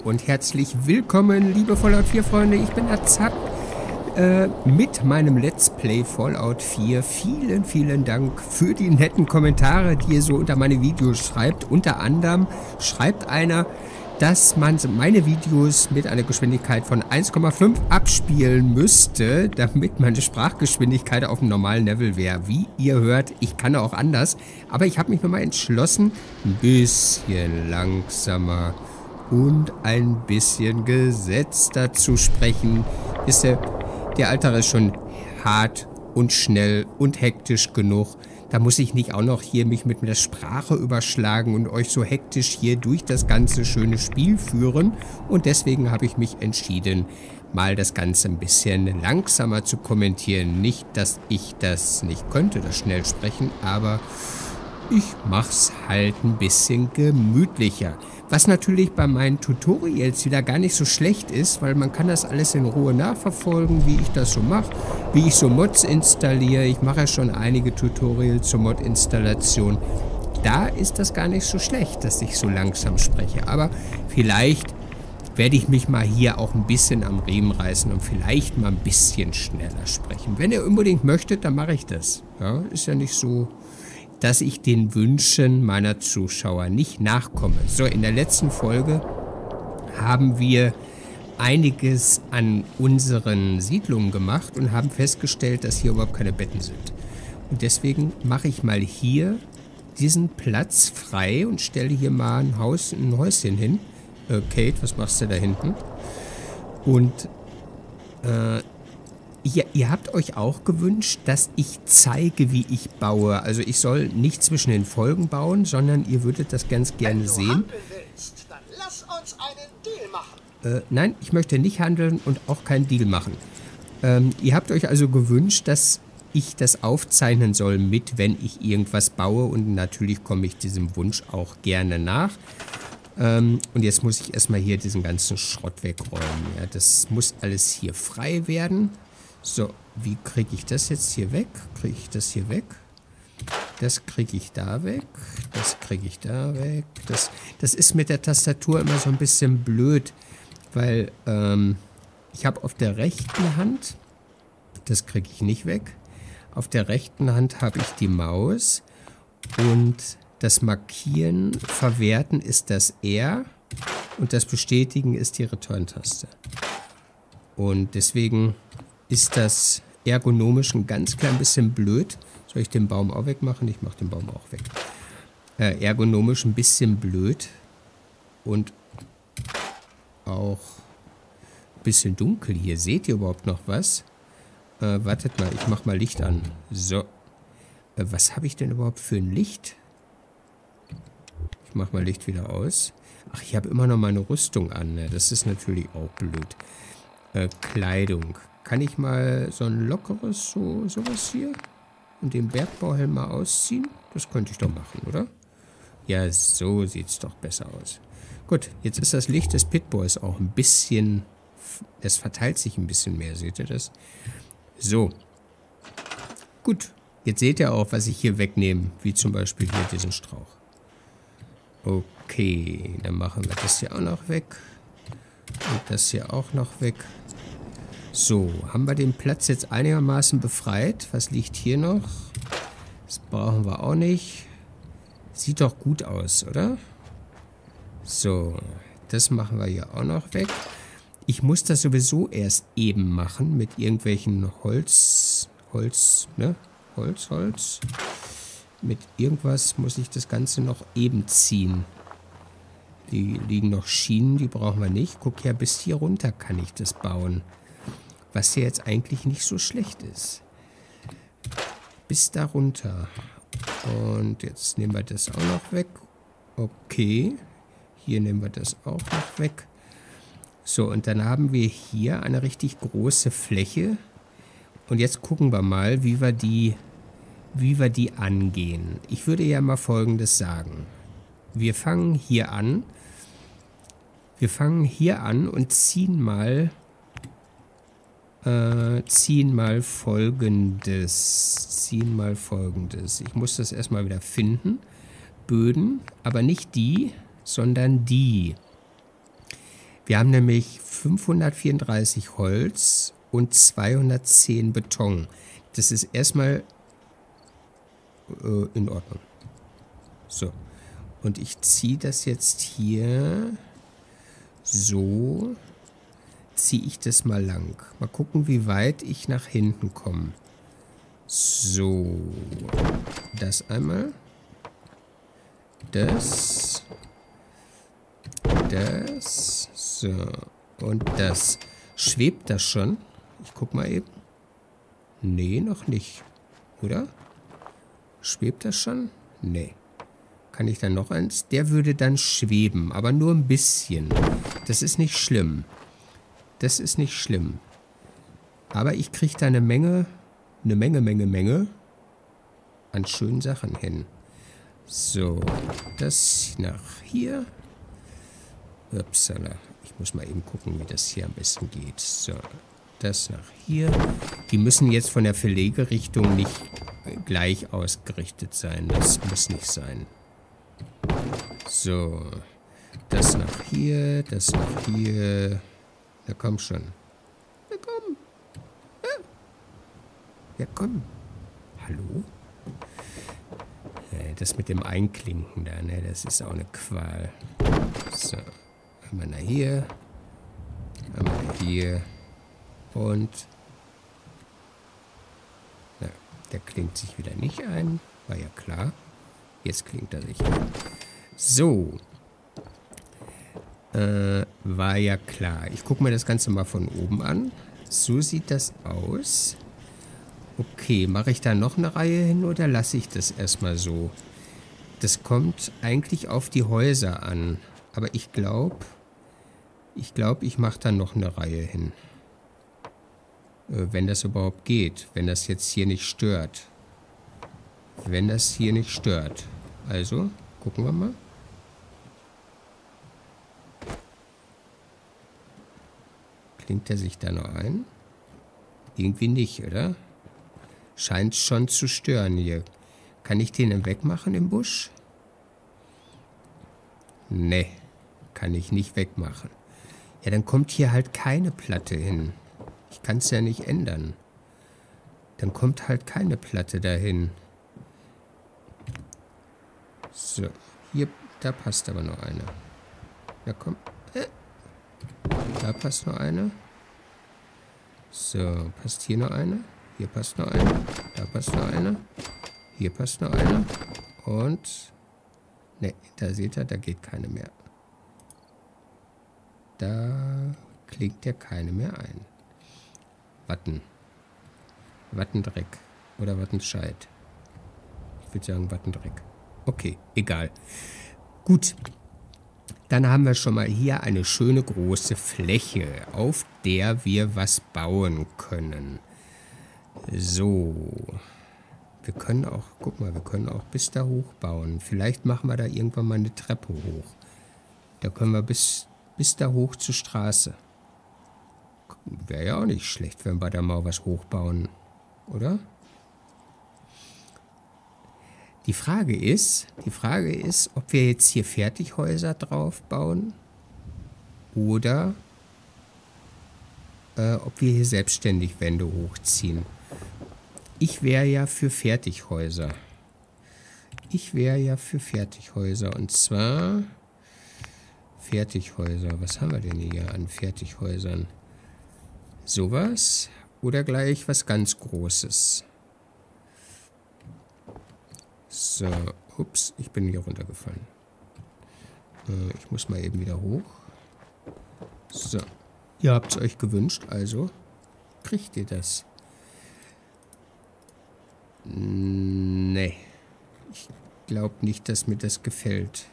und herzlich willkommen, liebe Fallout 4 Freunde. Ich bin der Zack mit meinem Let's Play Fallout 4. Vielen, vielen Dank für die netten Kommentare, die ihr so unter meine Videos schreibt. Unter anderem schreibt einer, dass man meine Videos mit einer Geschwindigkeit von 1,5 abspielen müsste, damit meine Sprachgeschwindigkeit auf dem normalen Level wäre. Wie ihr hört, ich kann auch anders, aber ich habe mich nochmal entschlossen, ein bisschen langsamer und ein bisschen gesetzter zu sprechen. Wisst ihr, der Alltag ist schon hart und schnell und hektisch genug. Da muss ich nicht auch noch hier mich mit der Sprache überschlagen und euch so hektisch hier durch das ganze schöne Spiel führen. Und deswegen habe ich mich entschieden, mal das Ganze ein bisschen langsamer zu kommentieren. Nicht, dass ich das nicht könnte, das schnell sprechen, aber ich mache es halt ein bisschen gemütlicher. Was natürlich bei meinen Tutorials wieder gar nicht so schlecht ist, weil man kann das alles in Ruhe nachverfolgen, wie ich das so mache, wie ich so Mods installiere. Ich mache ja schon einige Tutorials zur Mod-Installation. Da ist das gar nicht so schlecht, dass ich so langsam spreche. Aber vielleicht werde ich mich mal hier auch ein bisschen am Riemen reißen und vielleicht mal ein bisschen schneller sprechen. Wenn ihr unbedingt möchtet, dann mache ich das. Ja, ist ja nicht so, dass ich den Wünschen meiner Zuschauer nicht nachkomme. So, in der letzten Folge haben wir einiges an unseren Siedlungen gemacht und haben festgestellt, dass hier überhaupt keine Betten sind. Und deswegen mache ich mal hier diesen Platz frei und stelle hier mal ein Häuschen hin. Kate, was machst du da hinten? Und ihr habt euch auch gewünscht, dass ich zeige, wie ich baue. Also ich soll nicht zwischen den Folgen bauen, sondern ihr würdet das ganz gerne sehen. Willst, dann lass uns einen Deal machen. Nein, ich möchte nicht handeln und auch keinen Deal machen. Ihr habt euch also gewünscht, dass ich das aufzeichnen soll mit, wenn ich irgendwas baue. Und natürlich komme ich diesem Wunsch auch gerne nach. Und jetzt muss ich erstmal hier diesen ganzen Schrott wegräumen. Ja, das muss alles hier frei werden. So, wie kriege ich das jetzt hier weg? Kriege ich das hier weg? Das kriege ich da weg. Das kriege ich da weg. Das ist mit der Tastatur immer so ein bisschen blöd, weil ich habe auf der rechten Hand, das kriege ich nicht weg, auf der rechten Hand habe ich die Maus und das Markieren, Verwerten ist das R und das Bestätigen ist die Return-Taste. Und deswegen ist das ergonomisch ein ganz klein bisschen blöd. Soll ich den Baum auch wegmachen? Ich mache den Baum auch weg. Ergonomisch ein bisschen blöd und auch ein bisschen dunkel hier. Seht ihr überhaupt noch was? Wartet mal, ich mache mal Licht an. So. Was habe ich denn überhaupt für ein Licht? Ich mache mal Licht wieder aus. Ach, ich habe immer noch meine Rüstung an. Ne? Das ist natürlich auch blöd. Kleidung. Kann ich mal so ein lockeres, sowas hier und den Bergbauhelm mal ausziehen? Das könnte ich doch machen, oder? Ja, so sieht es doch besser aus. Gut, jetzt ist das Licht des Pitboys auch ein bisschen, es verteilt sich ein bisschen mehr, seht ihr das? So. Gut, jetzt seht ihr auch, was ich hier wegnehme, wie zum Beispiel hier diesen Strauch. Okay, dann machen wir das hier auch noch weg und das hier auch noch weg. So, haben wir den Platz jetzt einigermaßen befreit. Was liegt hier noch? Das brauchen wir auch nicht. Sieht doch gut aus, oder? So, das machen wir hier auch noch weg. Ich muss das sowieso erst eben machen mit irgendwelchen Holz. Mit irgendwas muss ich das Ganze noch eben ziehen. Die liegen noch Schienen, die brauchen wir nicht. Guck her, bis hier runter kann ich das bauen. Was ja jetzt eigentlich nicht so schlecht ist. Bis da runter. Und jetzt nehmen wir das auch noch weg. Okay. Hier nehmen wir das auch noch weg. So, und dann haben wir hier eine richtig große Fläche. Und jetzt gucken wir mal, wie wir die angehen. Ich würde ja mal Folgendes sagen. Wir fangen hier an. Und ziehen mal Folgendes. Ich muss das erstmal wieder finden. Böden, aber nicht die, sondern die. Wir haben nämlich 534 Holz und 210 Beton. Das ist erstmal in Ordnung. So. Und ich ziehe das jetzt hier so. Ziehe ich das mal lang. Mal gucken, wie weit ich nach hinten komme. So. Das einmal. Das. Das. So. Und das. Schwebt das schon? Ich guck mal eben. Nee, noch nicht. Oder? Schwebt das schon? Nee. Kann ich dann noch eins? Der würde dann schweben, aber nur ein bisschen. Das ist nicht schlimm. Das ist nicht schlimm. Aber ich kriege da eine Menge an schönen Sachen hin. So, das nach hier. Upsala. Ich muss mal eben gucken, wie das hier am besten geht. So, das nach hier. Die müssen jetzt von der Verlegerichtung nicht gleich ausgerichtet sein. Das muss nicht sein. So, das nach hier, das nach hier. Na komm schon. Na komm. Ja, komm. Hallo? Das mit dem Einklinken da, ne, das ist auch eine Qual. So, einmal nach hier. Einmal nach hier. Und... Na, der klingt sich wieder nicht ein. War ja klar. Jetzt klingt er sich ein. So. War ja klar. Ich gucke mir das Ganze mal von oben an. So sieht das aus. Okay, mache ich da noch eine Reihe hin oder lasse ich das erstmal so? Das kommt eigentlich auf die Häuser an. Aber ich glaube, ich mache da noch eine Reihe hin. Wenn das überhaupt geht. Wenn das jetzt hier nicht stört. Wenn das hier nicht stört. Also, gucken wir mal. Klingt er sich da noch ein? Irgendwie nicht, oder? Scheint schon zu stören hier. Kann ich den denn wegmachen im Busch? Nee, kann ich nicht wegmachen. Ja, dann kommt hier halt keine Platte hin. Ich kann es ja nicht ändern. Dann kommt halt keine Platte dahin. So, hier, da passt aber noch eine. Na komm. Da passt noch eine. So, passt hier noch eine. Hier passt noch eine. Da passt noch eine. Hier passt noch eine. Und... Ne, da seht ihr, da geht keine mehr. Da klingt ja keine mehr ein. Watten. Wattendreck. Oder Wattenscheid. Ich würde sagen Wattendreck. Okay, egal. Gut. Dann haben wir schon mal hier eine schöne große Fläche, auf der wir was bauen können. So. Wir können auch, guck mal, wir können auch bis da hoch bauen. Vielleicht machen wir da irgendwann mal eine Treppe hoch. Da können wir bis da hoch zur Straße. Wäre ja auch nicht schlecht, wenn wir da mal was hochbauen, oder? Die Frage ist, ob wir jetzt hier Fertighäuser drauf bauen oder ob wir hier selbstständig Wände hochziehen. Ich wäre ja für Fertighäuser. Und zwar Fertighäuser. Was haben wir denn hier an Fertighäusern? Sowas oder gleich was ganz Großes? So, ups, ich bin hier runtergefallen. Ich muss mal eben wieder hoch. So, ihr habt es euch gewünscht, also kriegt ihr das. Nee, ich glaube nicht, dass mir das gefällt.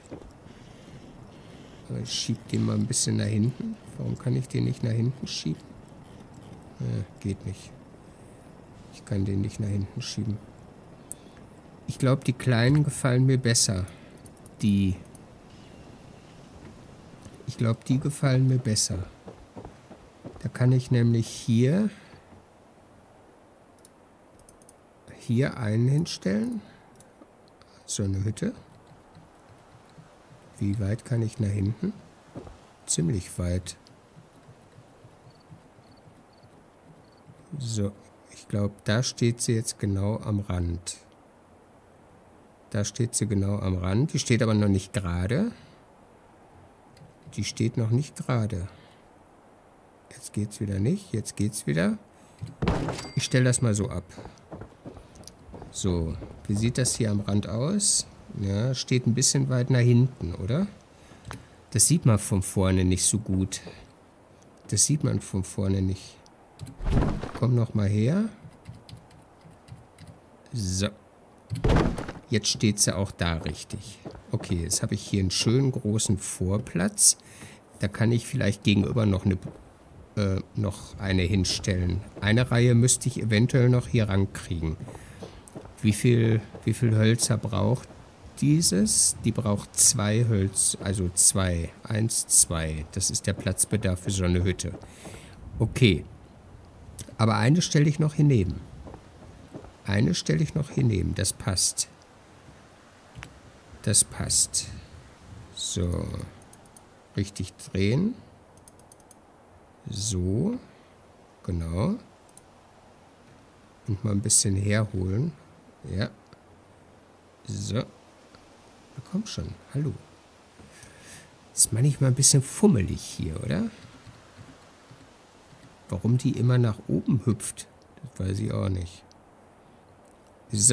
Ich schiebe den mal ein bisschen nach hinten. Warum kann ich den nicht nach hinten schieben? Geht nicht. Ich kann den nicht nach hinten schieben. Ich glaube, die kleinen gefallen mir besser. Ich glaube, die gefallen mir besser. Da kann ich nämlich hier einen hinstellen. So eine Hütte. Wie weit kann ich nach hinten? ziemlich weit. So, ich glaube, da steht sie jetzt genau am Rand. Da steht sie genau am Rand. Die steht aber noch nicht gerade. Die steht noch nicht gerade. Jetzt geht's wieder nicht. Jetzt geht's wieder. Ich stelle das mal so ab. So, wie sieht das hier am Rand aus? Ja, steht ein bisschen weit nach hinten, oder? Das sieht man von vorne nicht so gut. Das sieht man von vorne nicht. Komm noch mal her. So. Jetzt steht sie auch da richtig. Okay, jetzt habe ich hier einen schönen großen Vorplatz. Da kann ich vielleicht gegenüber noch eine hinstellen. Eine Reihe müsste ich eventuell noch hier rankriegen. Wie viel Hölzer braucht dieses? Die braucht 2 Hölzer, also 2. 1, 2. Das ist der Platzbedarf für so eine Hütte. Okay. Aber eine stelle ich noch hinneben. Eine stelle ich noch hinneben. Das passt. Das passt. So. Richtig drehen. So. Genau. Und mal ein bisschen herholen. Ja. So. Na komm schon. Hallo. Ist manchmal ein bisschen fummelig hier, oder? Warum die immer nach oben hüpft, das weiß ich auch nicht. So.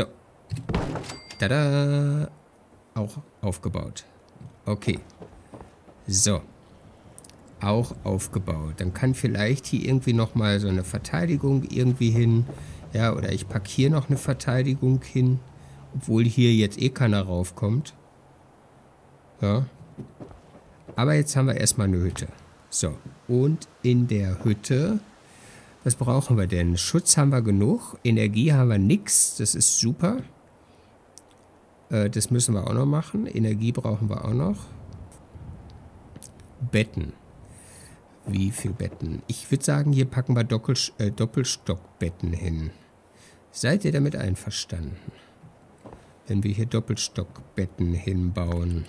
Tada. Auch aufgebaut. Okay. So. Auch aufgebaut. Dann kann vielleicht hier irgendwie nochmal so eine Verteidigung irgendwie hin. Ja, oder ich packe hier noch eine Verteidigung hin. Obwohl hier jetzt eh keiner raufkommt. Ja. Aber jetzt haben wir erstmal eine Hütte. So. Und in der Hütte, was brauchen wir denn? Schutz haben wir genug. Energie haben wir nix. Das ist super. Das müssen wir auch noch machen. Energie brauchen wir auch noch. Betten. Wie viel Betten? Ich würde sagen, hier packen wir Doppelstockbetten hin. Seid ihr damit einverstanden? Wenn wir hier Doppelstockbetten hinbauen.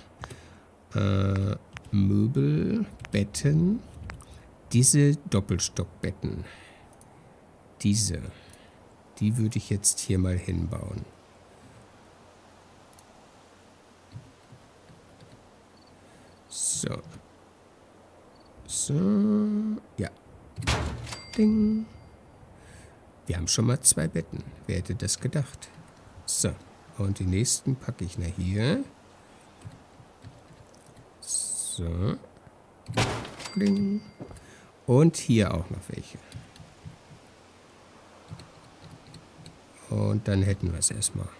Möbel, Betten. Diese Doppelstockbetten. Die würde ich jetzt hier mal hinbauen. So. So. Ja. Ding. Wir haben schon mal 2 Betten. Wer hätte das gedacht? So. Und die nächsten packe ich nach hier. So. Ding. Und hier auch noch welche. Und dann hätten wir es erstmal.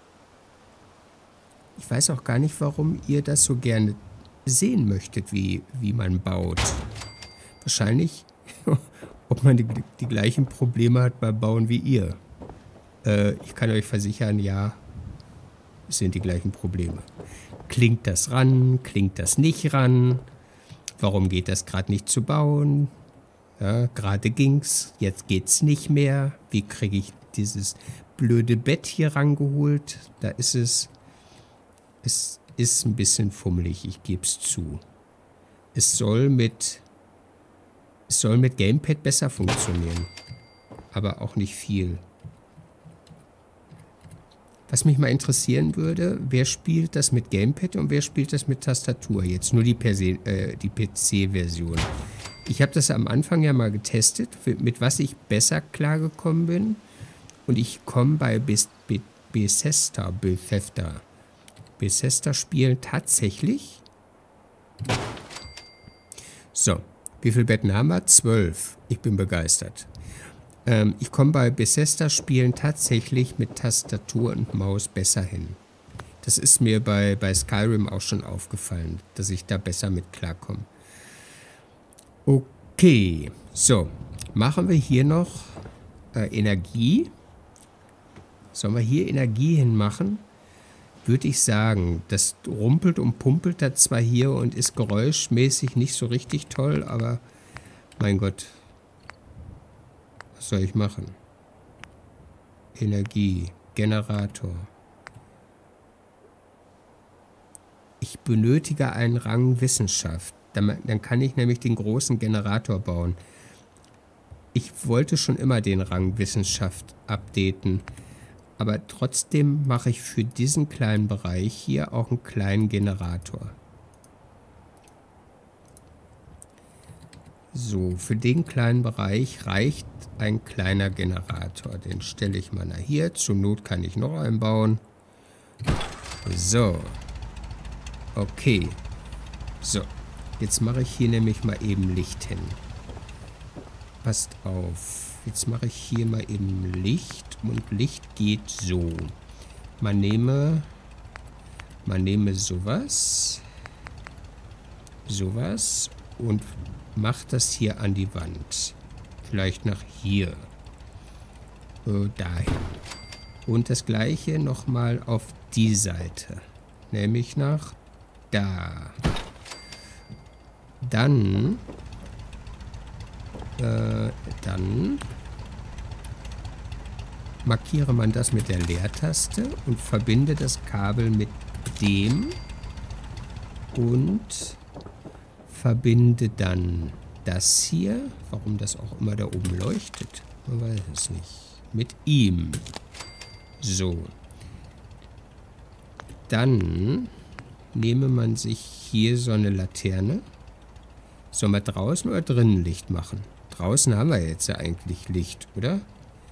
Ich weiß auch gar nicht, warum ihr das so gerne sehen möchtet, wie man baut. Wahrscheinlich, ob man die gleichen Probleme hat beim Bauen wie ihr. Ich kann euch versichern, ja, es sind die gleichen Probleme. Klingt das ran? Klingt das nicht ran? Warum geht das gerade nicht zu bauen? Ja, gerade ging's, jetzt geht's nicht mehr. Wie kriege ich dieses blöde Bett hier rangeholt? Da ist es. Es ist ein bisschen fummelig, ich gebe es zu. Es soll mit Gamepad besser funktionieren. Aber auch nicht viel. Was mich mal interessieren würde, wer spielt das mit Gamepad und wer spielt das mit Tastatur? Jetzt nur die PC-Version. Ich habe das am Anfang ja mal getestet, mit was ich besser klargekommen bin. Und ich komme bei Bethesda spielen tatsächlich. So, wie viele Betten haben wir? 12. Ich bin begeistert. Ich komme bei Bethesda Spielen tatsächlich mit Tastatur und Maus besser hin. Das ist mir bei Skyrim auch schon aufgefallen, dass ich da besser mit klarkomme. Okay, so, machen wir hier noch Energie. Sollen wir hier Energie hinmachen? Würde ich sagen, das rumpelt und pumpelt da zwar hier und ist geräuschmäßig nicht so richtig toll, aber mein Gott, was soll ich machen? Energie, Generator. Ich benötige einen Rang Wissenschaft. Dann kann ich nämlich den großen Generator bauen. Ich wollte schon immer den Rang Wissenschaft updaten. Aber trotzdem mache ich für diesen kleinen Bereich hier auch einen kleinen Generator. So, für den kleinen Bereich reicht ein kleiner Generator. Den stelle ich mal nach hier. Zur Not kann ich noch einen bauen. So. Okay. So. Jetzt mache ich hier nämlich mal eben Licht hin. Passt auf. Jetzt mache ich hier mal eben Licht. Und Licht geht so. Man nehme sowas. Sowas. Und macht das hier an die Wand. Vielleicht nach hier. Dahin. Und das gleiche nochmal auf die Seite. Nämlich nach da. Dann markiere man das mit der Leertaste und verbinde das Kabel mit dem und verbinde dann das hier, warum das auch immer da oben leuchtet, man weiß es nicht, mit ihm. So. Dann nehme man sich hier so eine Laterne. Sollen wir draußen oder drinnen Licht machen? Draußen haben wir jetzt ja eigentlich Licht, oder?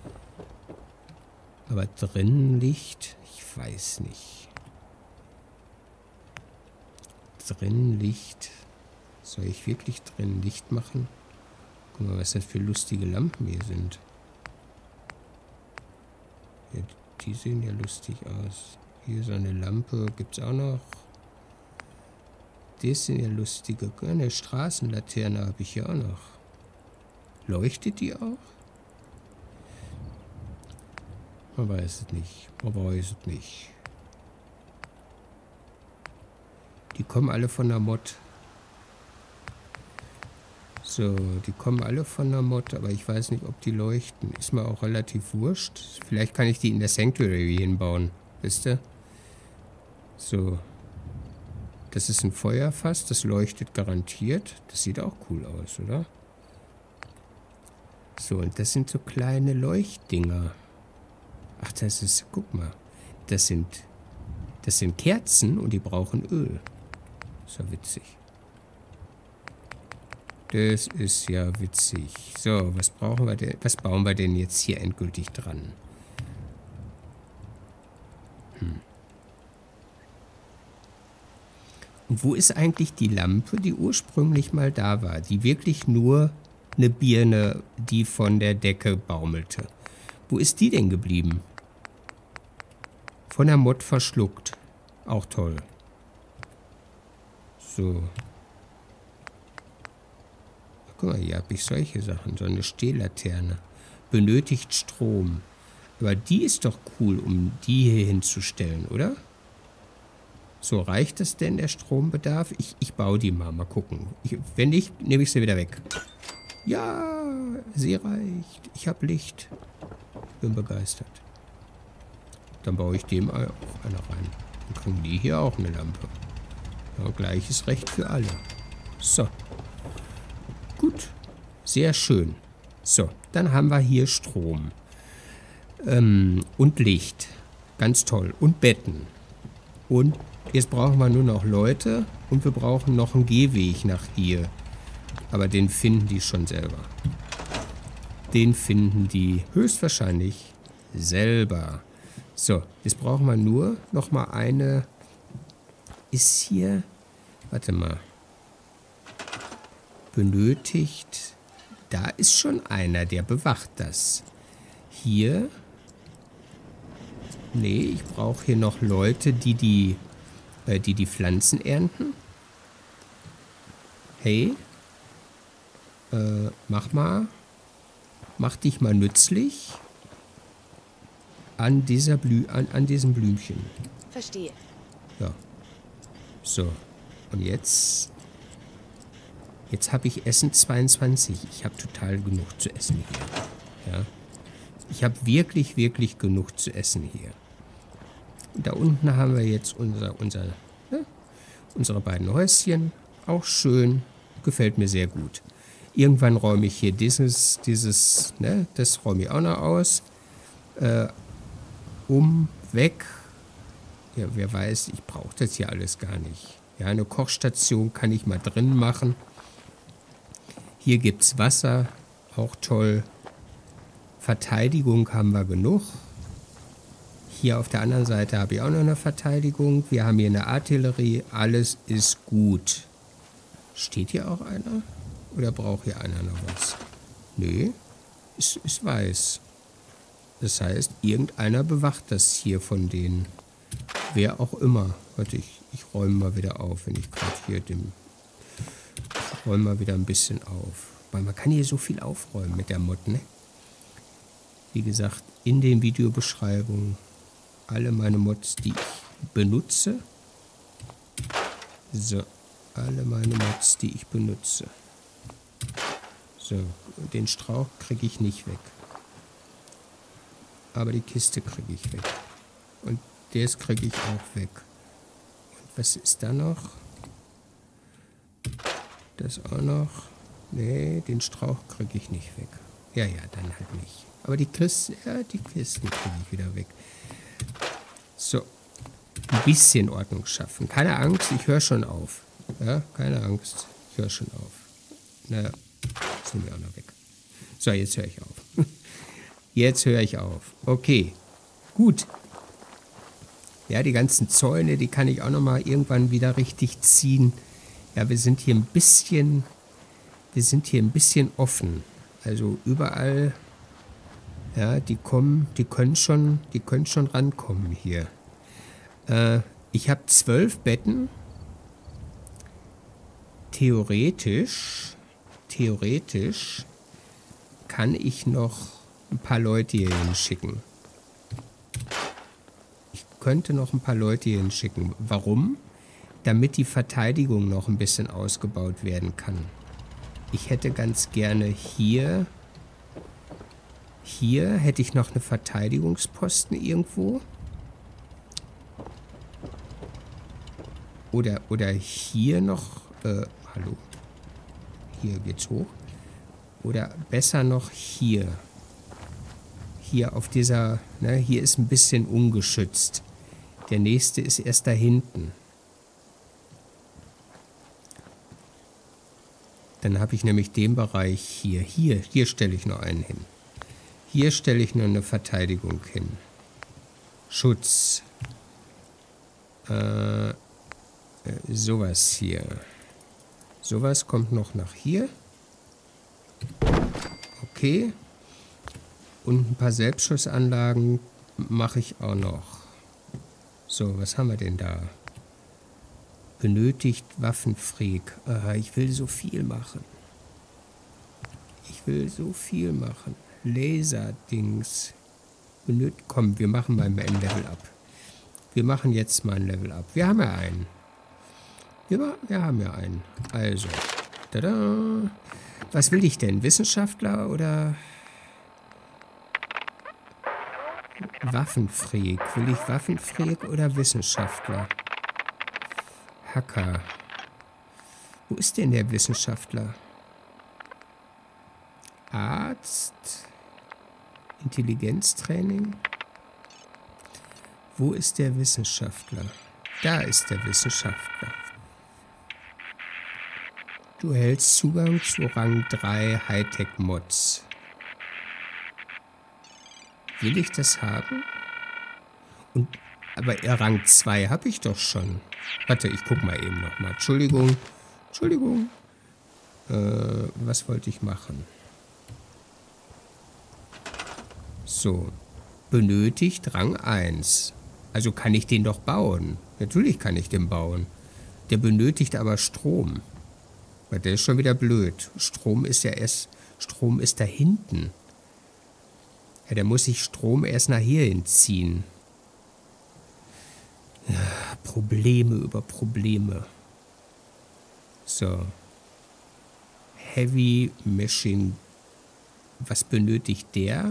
Aber drinnen Licht? Ich weiß nicht. Drinnen Licht. Soll ich wirklich drinnen Licht machen? Guck mal, was das für lustige Lampen hier sind. Ja, die sehen ja lustig aus. Hier so eine Lampe gibt es auch noch. Das sind ja lustige. Eine Straßenlaterne habe ich hier auch noch. Leuchtet die auch? Man weiß es nicht. Man weiß es nicht. Die kommen alle von der Mod. So, die kommen alle von der Mod, aber ich weiß nicht, ob die leuchten. Ist mir auch relativ wurscht. Vielleicht kann ich die in der Sanctuary hinbauen. Wisst ihr? So. Das ist ein Feuerfass, das leuchtet garantiert. Das sieht auch cool aus, oder? So, und das sind so kleine Leuchtdinger. Ach, das ist, guck mal. Das sind Kerzen und die brauchen Öl. So witzig. Das ist ja witzig. So, was brauchen wir denn? Was bauen wir denn jetzt hier endgültig dran? Und wo ist eigentlich die Lampe, die ursprünglich mal da war? Die wirklich nur eine Birne, die von der Decke baumelte. Wo ist die denn geblieben? Von der Mod verschluckt. Auch toll. So. Guck mal, hier habe ich solche Sachen. So eine Stehlaterne. Benötigt Strom. Aber die ist doch cool, um die hier hinzustellen, oder? So, reicht das denn, der Strombedarf? Ich baue die mal gucken. Wenn nicht, nehme ich sie wieder weg. Ja, sie reicht. Ich habe Licht. Bin begeistert. Dann baue ich dem auch eine rein. Dann kriegen die hier auch eine Lampe. Ja, gleiches Recht für alle. So. Gut. Sehr schön. So, dann haben wir hier Strom. Und Licht. Ganz toll. Und Betten. Und jetzt brauchen wir nur noch Leute und wir brauchen noch einen Gehweg nach hier. Aber den finden die schon selber. Den finden die höchstwahrscheinlich selber. So, jetzt brauchen wir nur noch mal eine. Ist hier, warte mal, benötigt. Da ist schon einer, der bewacht das. Hier. Nee, ich brauche hier noch Leute, die Pflanzen ernten. Hey, mach dich mal nützlich an diesem Blümchen. Verstehe. Ja. So. Und jetzt habe ich Essen 22. Ich habe total genug zu essen hier. Ja. Ich habe wirklich, wirklich genug zu essen hier. Und da unten haben wir jetzt unsere beiden Häuschen. Auch schön. Gefällt mir sehr gut. Irgendwann räume ich hier das räume ich auch noch aus. Weg. Ja, wer weiß, ich brauche das hier alles gar nicht. Ja, eine Kochstation kann ich mal drin machen. Hier gibt es Wasser, auch toll. Verteidigung haben wir genug. Hier auf der anderen Seite habe ich auch noch eine Verteidigung. Wir haben hier eine Artillerie. Alles ist gut. Steht hier auch einer? Oder braucht hier einer noch was? Nö, ist weiß. Das heißt, irgendeiner bewacht das hier von denen. Wer auch immer. Warte, ich räume mal wieder auf, wenn ich gerade hier Ich räume mal wieder ein bisschen auf. Weil man kann hier so viel aufräumen mit der Mod, ne? Wie gesagt, in den Videobeschreibungen alle meine Mods, die ich benutze. So, alle meine Mods, die ich benutze. So, den Strauch kriege ich nicht weg. Aber die Kiste kriege ich weg. Und das kriege ich auch weg. Und was ist da noch? Das auch noch. Nee, den Strauch kriege ich nicht weg. Ja, dann halt nicht. Aber die Kisten kriege ich wieder weg. So. Ein bisschen Ordnung schaffen. Keine Angst, ich höre schon auf. Ja, keine Angst, ich höre schon auf. Naja, das nehmen wir auch noch weg. So, jetzt höre ich auf. Jetzt höre ich auf. Okay, gut. Ja, die ganzen Zäune, die kann ich auch noch mal irgendwann wieder richtig ziehen. Ja, wir sind hier ein bisschen offen. Also überall, ja, die können schon rankommen hier. Ich habe 12 Betten. Theoretisch kann ich noch ein paar Leute hier hinschicken. Ich könnte noch ein paar Leute hier hinschicken. Warum? Damit die Verteidigung noch ein bisschen ausgebaut werden kann. Ich hätte ganz gerne hier hätte ich noch eine Verteidigungsposten irgendwo. Oder hier noch, hallo. Hier geht's hoch. Oder besser noch hier. Hier auf dieser, ne, hier ist ein bisschen ungeschützt. Der nächste ist erst da hinten. Dann habe ich nämlich den Bereich hier. Hier stelle ich noch einen hin. Hier stelle ich noch eine Verteidigung hin. Schutz. Sowas hier. Sowas kommt noch nach hier. Okay. Und ein paar Selbstschussanlagen mache ich auch noch. So, was haben wir denn da? Benötigt Waffenfreak. Ich will so viel machen. Laserdings. Komm, wir machen mal ein Level up. Wir machen jetzt mal ein Level up. Wir haben ja einen. Wir haben ja einen. Also. Tada. Was will ich denn? Wissenschaftler oder Waffenfreak? Will ich Waffenfreak oder Wissenschaftler? Hacker. Wo ist denn der Wissenschaftler? Arzt. Intelligenztraining. Wo ist der Wissenschaftler? Da ist der Wissenschaftler. Du hältst Zugang zu Rang 3 Hightech-Mods. Will ich das haben? Aber Rang 2 habe ich doch schon. Warte, ich guck mal eben nochmal. Entschuldigung. Was wollte ich machen? So. Benötigt Rang 1. Also kann ich den doch bauen. Natürlich kann ich den bauen. Der benötigt aber Strom. Weil der ist schon wieder blöd. Strom ist da hinten. Ja, da muss ich Strom erst nach hier hinziehen. Ja, Probleme über Probleme. So. Heavy Machine. Was benötigt der?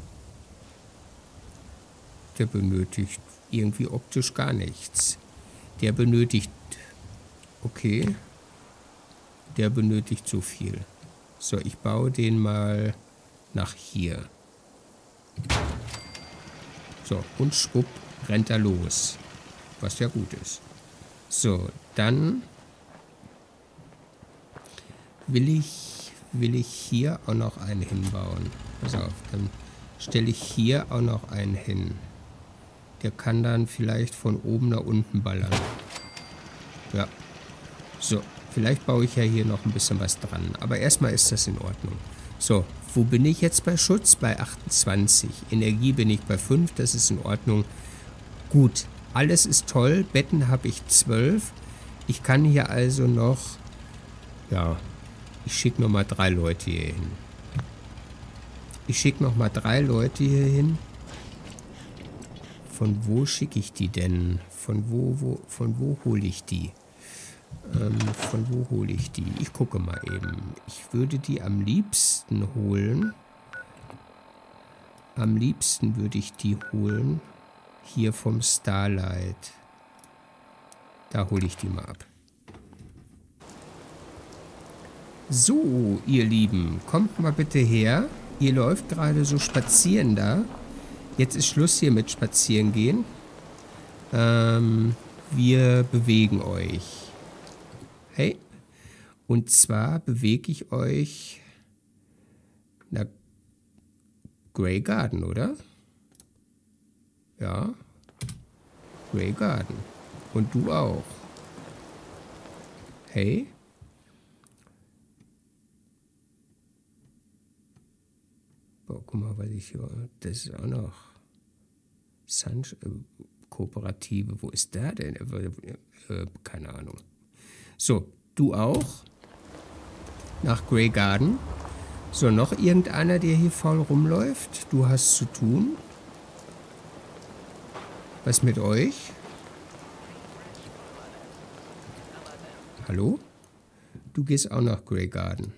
Der benötigt irgendwie optisch gar nichts. Der benötigt... Okay. Der benötigt so viel. So, ich baue den mal nach hier. So, und schwupp, rennt er los. Was ja gut ist. So, dann will ich hier auch noch einen hinbauen. Pass auf, dann stelle ich hier auch noch einen hin. Der kann dann vielleicht von oben nach unten ballern. Ja. So, vielleicht baue ich ja hier noch ein bisschen was dran. Aber erstmal ist das in Ordnung. So, wo bin ich jetzt bei Schutz? Bei 28. Energie bin ich bei 5, das ist in Ordnung. Gut, alles ist toll. Betten habe ich 12. Ich kann hier also noch... Ja, ich schicke nochmal 3 Leute hier hin. Ich schicke nochmal 3 Leute hier hin. Von wo schicke ich die denn? Von wo hole ich die? Von wo hole ich die? Ich gucke mal eben. Ich würde die am liebsten holen. Am liebsten würde ich die holen. Hier vom Starlight. Da hole ich die mal ab. So, ihr Lieben, kommt mal bitte her. Ihr läuft gerade so spazieren da. Jetzt ist Schluss hier mit Spazieren gehen. Wir bewegen euch. Hey. Und zwar bewege ich euch nach Grey Garden, oder? Ja. Grey Garden. Und du auch. Hey. Boah, guck mal, was ich hier... Das ist auch noch... Kooperative. Wo ist der denn? Keine Ahnung. So, du auch. Nach Grey Garden. So, noch irgendeiner, der hier faul rumläuft? Du hast zu tun. Was mit euch? Hallo? Du gehst auch nach Grey Garden.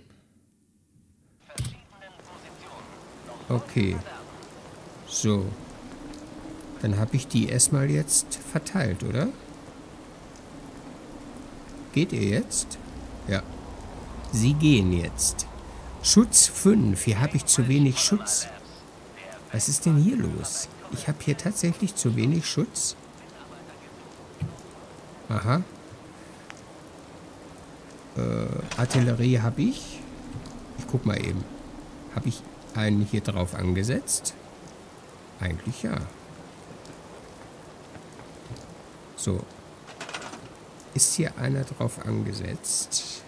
Okay. So. Dann habe ich die erstmal jetzt verteilt, oder? Geht ihr jetzt? Ja. Sie gehen jetzt. Schutz 5. Hier habe ich zu wenig Schutz. Was ist denn hier los? Ich habe hier tatsächlich zu wenig Schutz. Aha. Artillerie habe ich. Ich guck mal eben. Habe ich einen hier drauf angesetzt? Eigentlich ja. So. Ist hier einer drauf angesetzt?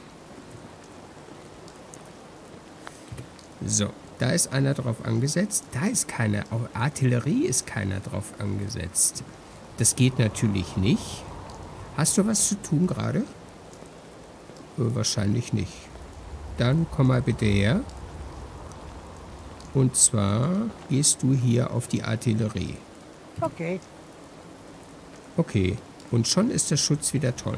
So. Da ist einer drauf angesetzt. Da ist keiner. Auch Artillerie ist keiner drauf angesetzt. Das geht natürlich nicht. Hast du was zu tun gerade? Wahrscheinlich nicht. Dann komm mal bitte her. Und zwar gehst du hier auf die Artillerie. Okay. Okay. Und schon ist der Schutz wieder toll.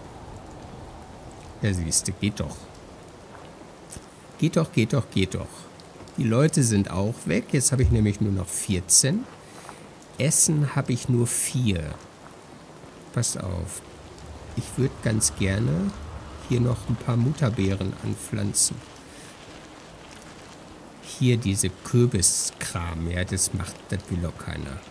Ja, siehst du, geht doch. Geht doch, geht doch, geht doch. Die Leute sind auch weg. Jetzt habe ich nämlich nur noch 14. Essen habe ich nur 4. Passt auf. Ich würde ganz gerne hier noch ein paar Mutterbeeren anpflanzen. Hier diese Kürbiskram. Ja, das will doch keiner.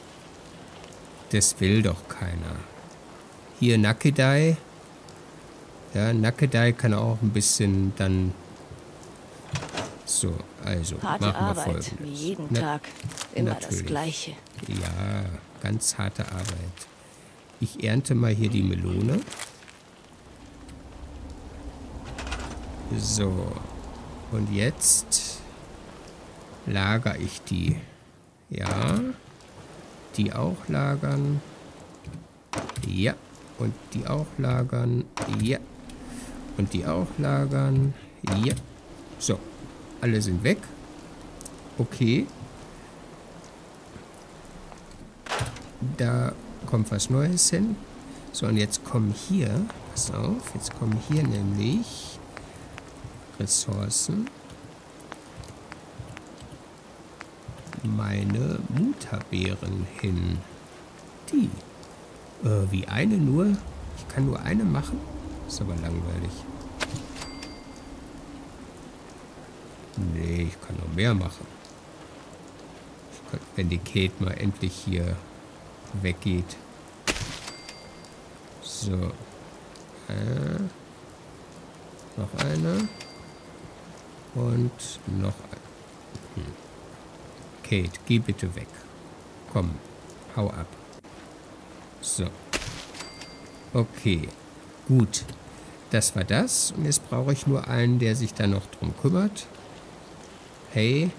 Das will doch keiner. Hier Nakedai. Ja, Nakedai kann auch ein bisschen dann... So, also harte machen wir Arbeit, Folgendes. wie jeden Tag. Immer das Gleiche. Ja, ganz harte Arbeit. Ich ernte mal hier die Melone. So. Und jetzt lagere ich die. Ja. Die auch lagern. Ja. Und die auch lagern. Ja. Und die auch lagern. Ja. So. Alle sind weg. Okay. Da kommt was Neues hin. So, und jetzt kommen hier, pass auf, jetzt kommen hier nämlich Ressourcen. Meine Mutterbeeren hin. Die. Wie eine nur? Ich kann nur eine machen? Ist aber langweilig. Nee, ich kann noch mehr machen. Wenn die Kate mal endlich hier weggeht. So. Noch eine. Und noch eine. Kate, geh bitte weg. Komm, hau ab. So. Okay. Gut. Das war das. Und jetzt brauche ich nur einen, der sich da noch drum kümmert. Hey.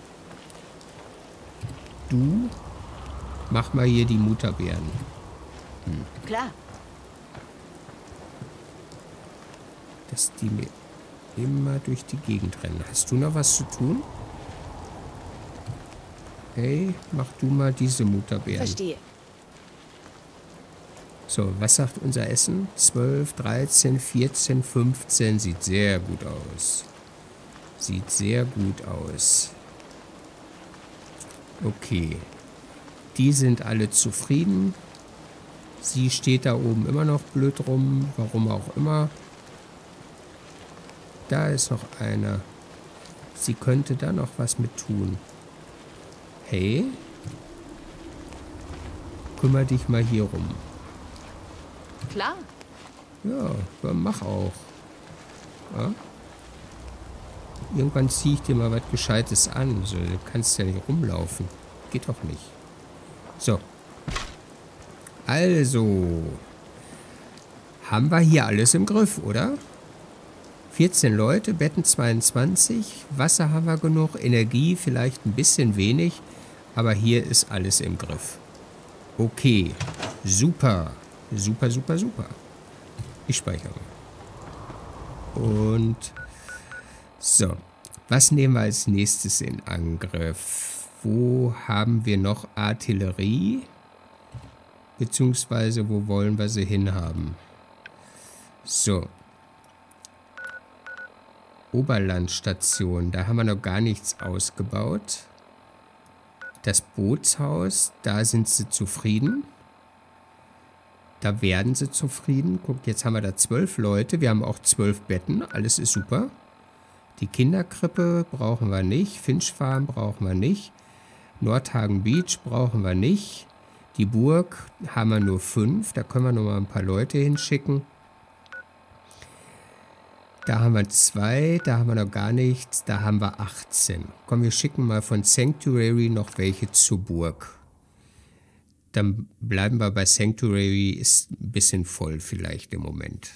Du. Mach mal hier die Mutterbeeren. Klar. Dass die mir immer durch die Gegend rennen. Hast du noch was zu tun? Hey, mach du mal diese Mutterbeeren. Verstehe. So, was sagt unser Essen? 12, 13, 14, 15. Sieht sehr gut aus. Sieht sehr gut aus. Okay. Die sind alle zufrieden. Sie steht da oben immer noch blöd rum. Warum auch immer. Da ist noch einer. Sie könnte da noch was mit tun. Hey? Kümmer dich mal hier rum. Klar. Ja, mach auch. Ja? Irgendwann ziehe ich dir mal was Gescheites an. So, du kannst ja nicht rumlaufen. Geht doch nicht. So. Also. Haben wir hier alles im Griff, oder? 14 Leute, Betten 22. Wasser haben wir genug. Energie vielleicht ein bisschen wenig. Aber hier ist alles im Griff. Okay. Super. Super, super, super. Ich speichere. Und so. Was nehmen wir als nächstes in Angriff? Wo haben wir noch Artillerie? Beziehungsweise wo wollen wir sie hinhaben? So. Oberlandstation. Da haben wir noch gar nichts ausgebaut. Das Bootshaus. Da sind sie zufrieden. Da werden sie zufrieden. Guckt, jetzt haben wir da 12 Leute. Wir haben auch 12 Betten. Alles ist super. Die Kinderkrippe brauchen wir nicht. Finch Farm brauchen wir nicht. Nordhagen Beach brauchen wir nicht. Die Burg haben wir nur 5. Da können wir noch mal ein paar Leute hinschicken. Da haben wir 2. Da haben wir noch gar nichts. Da haben wir 18. Komm, wir schicken mal von Sanctuary noch welche zur Burg. Dann bleiben wir bei Sanctuary. Ist ein bisschen voll vielleicht im Moment.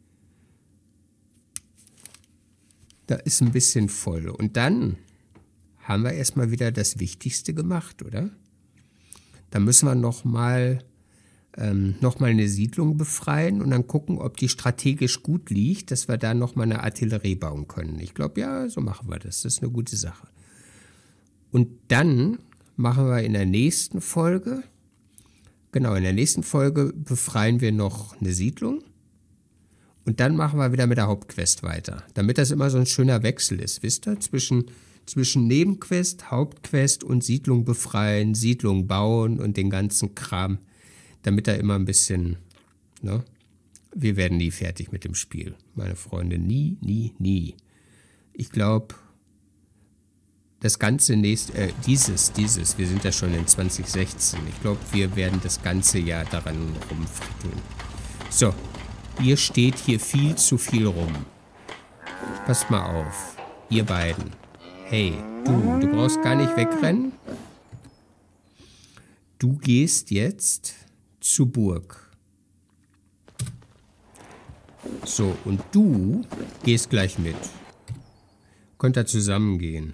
Da ist ein bisschen voll. Und dann haben wir erstmal wieder das Wichtigste gemacht, oder? Da müssen wir nochmal eine Siedlung befreien und dann gucken, ob die strategisch gut liegt, dass wir da nochmal eine Artillerie bauen können. Ich glaube, ja, so machen wir das. Das ist eine gute Sache. Und dann machen wir in der nächsten Folge, genau, in der nächsten Folge befreien wir noch eine Siedlung. Und dann machen wir wieder mit der Hauptquest weiter. Damit das immer so ein schöner Wechsel ist, wisst ihr? Zwischen Nebenquest, Hauptquest und Siedlung befreien, Siedlung bauen und den ganzen Kram. Damit da immer ein bisschen, ne? Wir werden nie fertig mit dem Spiel. Meine Freunde, nie, nie, nie. Ich glaube, das ganze dieses, wir sind ja schon in 2016. Ich glaube, wir werden das ganze Jahr daran rumfrickeln. So. Ihr steht hier viel zu viel rum. Passt mal auf. Ihr beiden. Hey, du brauchst gar nicht wegrennen. Du gehst jetzt zur Burg. So, und du gehst gleich mit. Könnt ihr zusammengehen.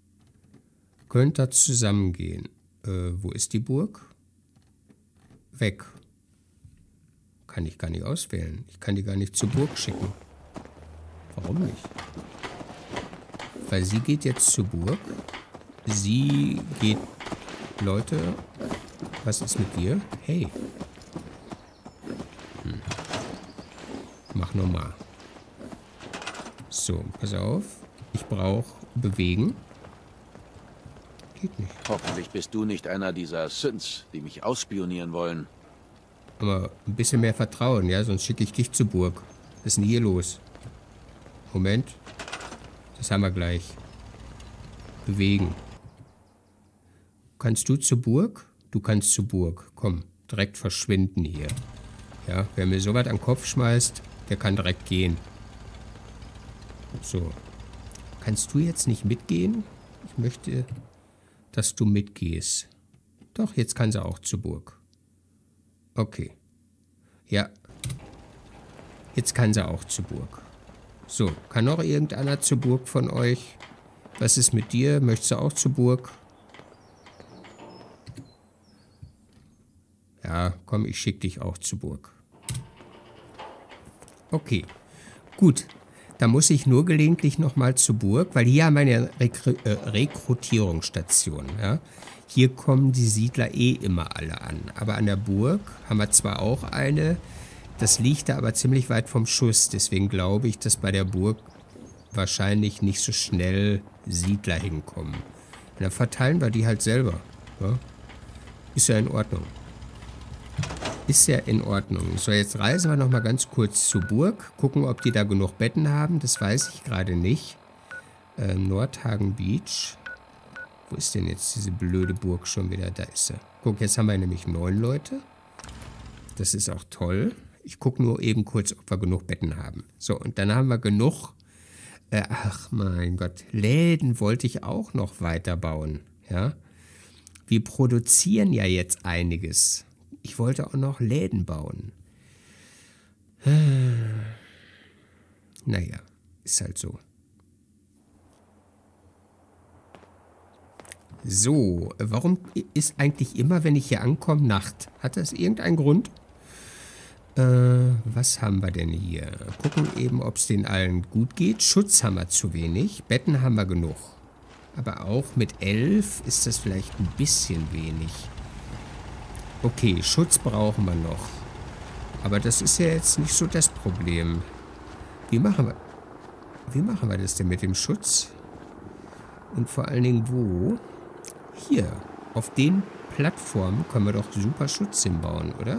Wo ist die Burg? Weg. Kann ich gar nicht auswählen. Ich kann die gar nicht zur Burg schicken. Warum nicht? Weil sie geht jetzt zur Burg. Sie geht... Leute, was ist mit dir? Hey. Mach nochmal. So, pass auf. Ich brauche bewegen. Geht nicht. Hoffentlich bist du nicht einer dieser Synths, die mich ausspionieren wollen. Aber ein bisschen mehr Vertrauen, ja? Sonst schicke ich dich zur Burg. Was ist denn hier los? Moment. Das haben wir gleich. Bewegen. Kannst du zur Burg? Du kannst zur Burg. Komm, direkt verschwinden hier. Ja, wer mir sowas an den Kopf schmeißt, der kann direkt gehen. So. Kannst du jetzt nicht mitgehen? Ich möchte, dass du mitgehst. Doch, jetzt kann sie auch zur Burg. Okay. Ja. Jetzt kann sie auch zur Burg. So, kann noch irgendeiner zur Burg von euch? Was ist mit dir? Möchtest du auch zur Burg? Ja, komm, ich schicke dich auch zur Burg. Okay, gut. Da muss ich nur gelegentlich nochmal zur Burg, weil hier haben wir eine Rekrutierungsstation. Ja? Hier kommen die Siedler eh immer alle an. Aber an der Burg haben wir zwar auch eine, das liegt da aber ziemlich weit vom Schuss. Deswegen glaube ich, dass bei der Burg wahrscheinlich nicht so schnell Siedler hinkommen. Und dann verteilen wir die halt selber. Ja? Ist ja in Ordnung. Ist ja in Ordnung. So, jetzt reisen wir nochmal ganz kurz zur Burg. Gucken, ob die da genug Betten haben. Das weiß ich gerade nicht. Nordhagen Beach. Wo ist denn jetzt diese blöde Burg schon wieder? Da ist sie. Guck, jetzt haben wir nämlich 9 Leute. Das ist auch toll. Ich gucke nur eben kurz, ob wir genug Betten haben. So, und dann haben wir genug... ach mein Gott. Läden wollte ich auch noch weiterbauen. Ja? Wir produzieren ja jetzt einiges. Ich wollte auch noch Läden bauen. Naja, ist halt so. So, warum ist eigentlich immer, wenn ich hier ankomme, Nacht? Hat das irgendeinen Grund? Was haben wir denn hier? Gucken eben, ob es den allen gut geht. Schutz haben wir zu wenig. Betten haben wir genug. Aber auch mit 11 ist das vielleicht ein bisschen wenig. Okay, Schutz brauchen wir noch. Aber das ist ja jetzt nicht so das Problem. Wie machen wir das denn mit dem Schutz? Und vor allen Dingen wo? Hier, auf den Plattformen können wir doch super Schutz hinbauen, oder?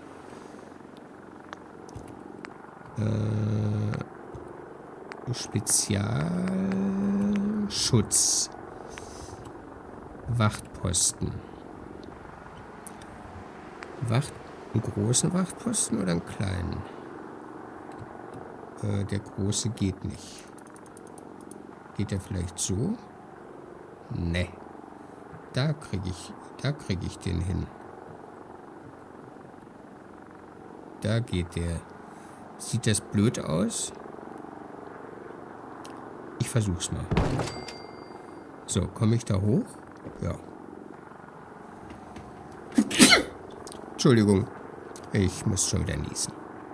Spezialschutz. Wachtposten. Einen großen Wachtposten oder einen kleinen? Der große geht nicht. Geht der vielleicht so? Ne. Da krieg ich den hin. Da geht der. Sieht das blöd aus? Ich versuch's mal. So, komme ich da hoch? Ja. Entschuldigung, ich muss schon wieder niesen.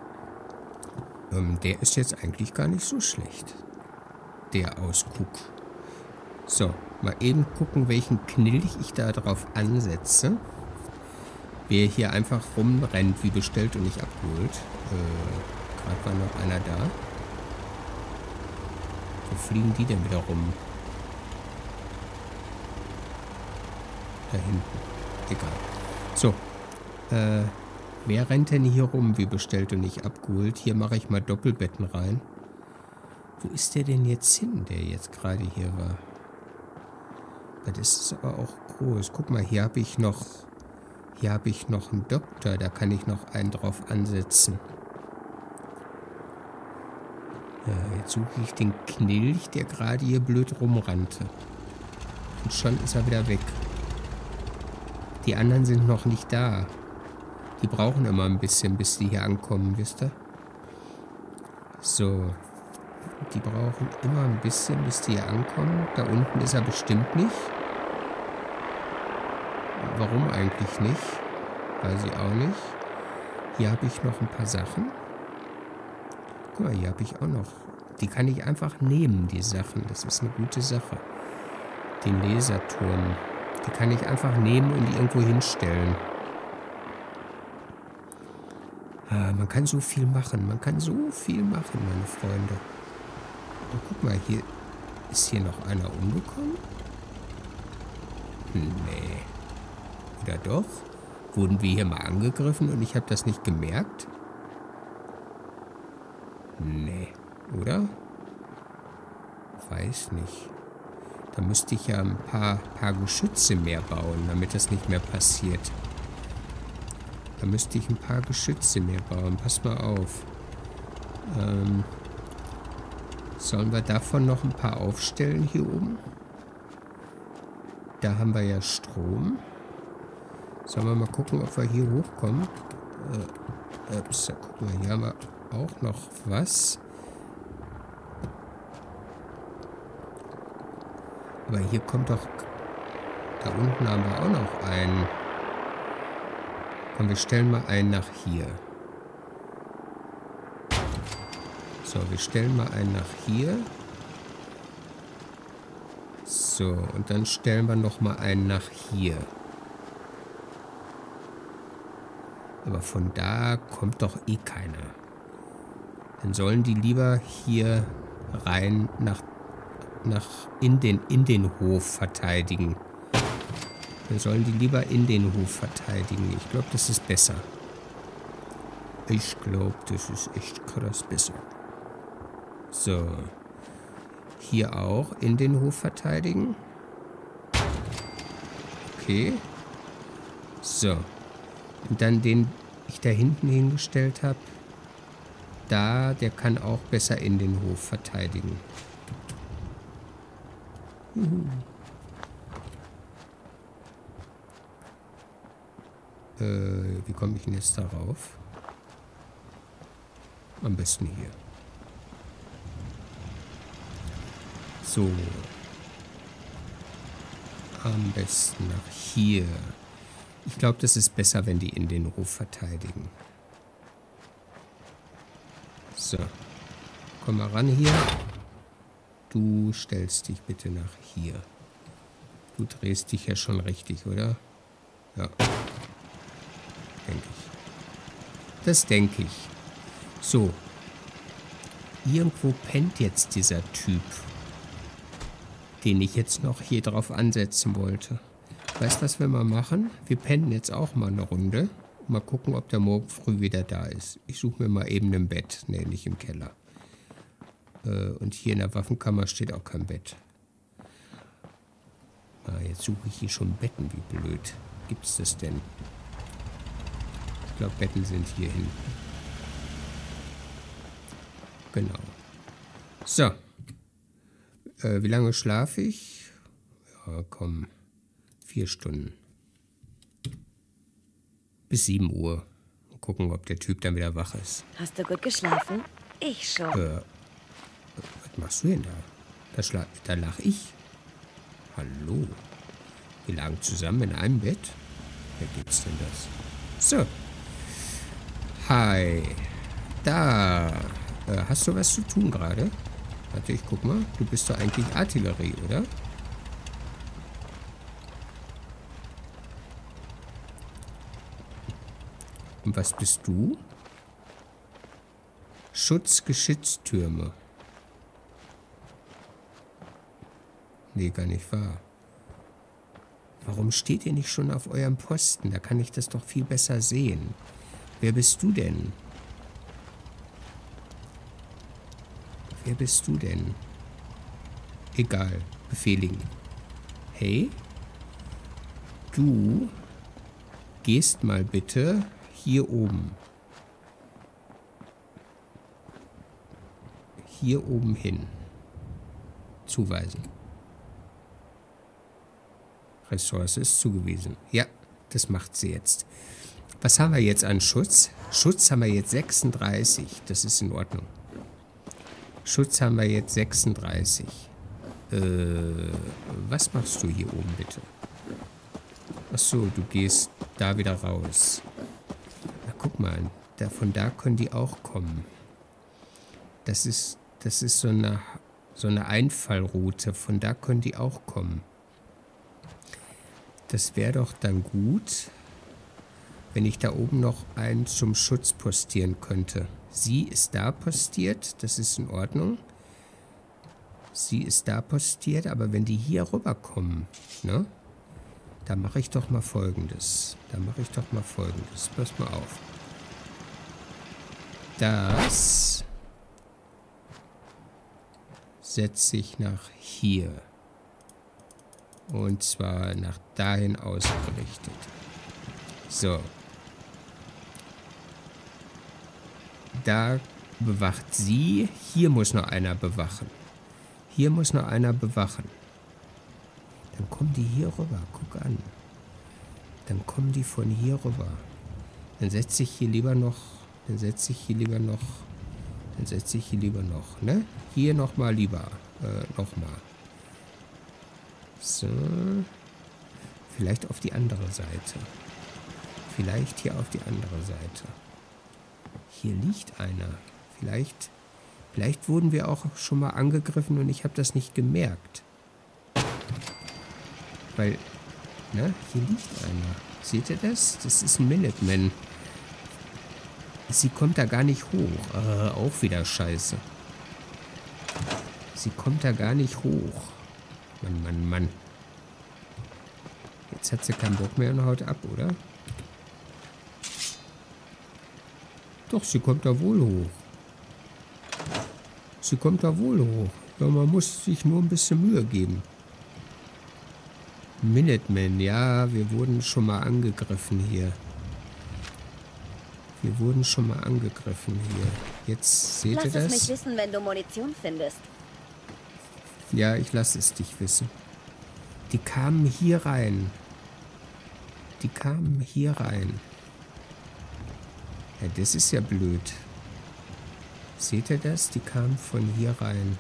Der ist jetzt eigentlich gar nicht so schlecht. Der Ausguck. So, mal eben gucken, welchen Knilch ich da drauf ansetze. Wer hier einfach rumrennt, wie bestellt und nicht abgeholt. Gerade war noch einer da. Wo fliegen die denn wieder rum? Da hinten. Egal. So. Wer rennt denn hier rum, wie bestellt und nicht abgeholt? Hier mache ich mal Doppelbetten rein. Wo ist der denn jetzt hin, der jetzt gerade hier war? Das ist aber auch groß. Guck mal, hier habe ich noch einen Doktor. Da kann ich noch einen drauf ansetzen. Ja, jetzt suche ich den Knilch, der gerade hier blöd rumrannte. Und schon ist er wieder weg. Die anderen sind noch nicht da. Die brauchen immer ein bisschen, bis die hier ankommen, wisst ihr? So. Die brauchen immer ein bisschen, bis die hier ankommen. Da unten ist er bestimmt nicht. Warum eigentlich nicht? Weiß ich auch nicht. Hier habe ich noch ein paar Sachen. Guck mal, hier habe ich auch noch. Die kann ich einfach nehmen, die Sachen. Das ist eine gute Sache. Den Laserturm. Die kann ich einfach nehmen und irgendwo hinstellen. Man kann so viel machen. Man kann so viel machen, meine Freunde. Und guck mal, hier ist hier noch einer umgekommen? Nee. Oder doch? Wurden wir hier mal angegriffen und ich habe das nicht gemerkt? Nee, oder? Weiß nicht. Da müsste ich ja ein paar Geschütze mehr bauen, damit das nicht mehr passiert. Da müsste ich ein paar Geschütze mehr bauen. Pass mal auf. Sollen wir davon noch ein paar aufstellen hier oben? Da haben wir ja Strom. Sollen wir mal gucken, ob wir hier hochkommen? Guck mal, hier haben wir auch noch was. Aber hier kommt doch... Da unten haben wir auch noch einen. Komm, wir stellen mal einen nach hier. So, wir stellen mal einen nach hier. So, und dann stellen wir noch mal einen nach hier. Aber von da kommt doch eh keiner. Dann sollen die lieber hier rein in den Hof verteidigen. Dann sollen die lieber in den Hof verteidigen. Ich glaube, das ist besser. Ich glaube, das ist echt krass besser. So. Hier auch in den Hof verteidigen. Okay. So. Und dann den ich da hinten hingestellt habe. Der kann auch besser in den Hof verteidigen. Wie komme ich denn jetzt darauf? Am besten hier. So. Am besten nach hier. Ich glaube, das ist besser, wenn die in den Hof verteidigen. So. Komm mal ran hier. Du stellst dich bitte nach hier. Du drehst dich ja schon richtig, oder? Ja. Denke ich. Das denke ich. So. Irgendwo pennt jetzt dieser Typ, den ich jetzt noch hier drauf ansetzen wollte. Weißt du, was wir mal machen? Wir pennen jetzt auch mal eine Runde. Mal gucken, ob der morgen früh wieder da ist. Ich suche mir mal eben ein Bett. Nee, nicht im Keller. Und hier in der Waffenkammer steht auch kein Bett. Jetzt suche ich hier schon Betten. Wie blöd. Gibt es das denn? Ich glaube, Betten sind hier hinten. Genau. So. Wie lange schlafe ich? Ja, komm. 4 Stunden. Bis 7 Uhr. Mal gucken, ob der Typ dann wieder wach ist. Hast du gut geschlafen? Ich schon. Was machst du denn da? Da lach ich. Hallo. Wir lagen zusammen in einem Bett. Wer gibt's denn das? So. Hi. Da. Hast du was zu tun gerade? Warte, ich guck mal. Du bist doch eigentlich Artillerie, oder? Und was bist du? Schutzgeschütztürme. Nee, gar nicht wahr. Warum steht ihr nicht schon auf eurem Posten? Da kann ich das doch viel besser sehen. Wer bist du denn? Wer bist du denn? Egal. Befehligen. Hey? Du gehst mal bitte hier oben. Hier oben hin. Zuweisen. Ressource ist zugewiesen. Ja, das macht sie jetzt. Was haben wir jetzt an Schutz? Schutz haben wir jetzt 36. Das ist in Ordnung. Schutz haben wir jetzt 36. Was machst du hier oben bitte? Achso, du gehst da wieder raus. Na, guck mal, von da können die auch kommen. Das ist so eine Einfallroute. Von da können die auch kommen. Das wäre doch dann gut, wenn ich da oben noch einen zum Schutz postieren könnte. Sie ist da postiert, das ist in Ordnung. Sie ist da postiert, aber wenn die hier rüberkommen, ne? Da mache ich doch mal Folgendes. Pass mal auf. Das setze ich nach hier. Und zwar nach dahin ausgerichtet. So. Da bewacht sie. Hier muss noch einer bewachen. Dann kommen die hier rüber. Guck an. Dann kommen die von hier rüber. Dann setze ich hier lieber noch. Ne? Hier nochmal lieber. Nochmal. So. Vielleicht auf die andere Seite. Vielleicht hier auf die andere Seite. Hier liegt einer. Vielleicht wurden wir auch schon mal angegriffen und ich habe das nicht gemerkt. Weil, ne, hier liegt einer. Seht ihr das? Das ist ein Minuteman. Sie kommt da gar nicht hoch. Auch wieder scheiße. Sie kommt da gar nicht hoch. Mann. Jetzt hat sie keinen Bock mehr und haut ab, oder? Doch, sie kommt da wohl hoch. Ja, man muss sich nur ein bisschen Mühe geben. Minuteman, ja, wir wurden schon mal angegriffen hier. Jetzt seht ihr das? Lass es mich wissen, wenn du Munition findest. Ja, ich lasse es dich wissen. Die kamen hier rein. Ja, das ist ja blöd. Seht ihr das? Die kamen von hier rein.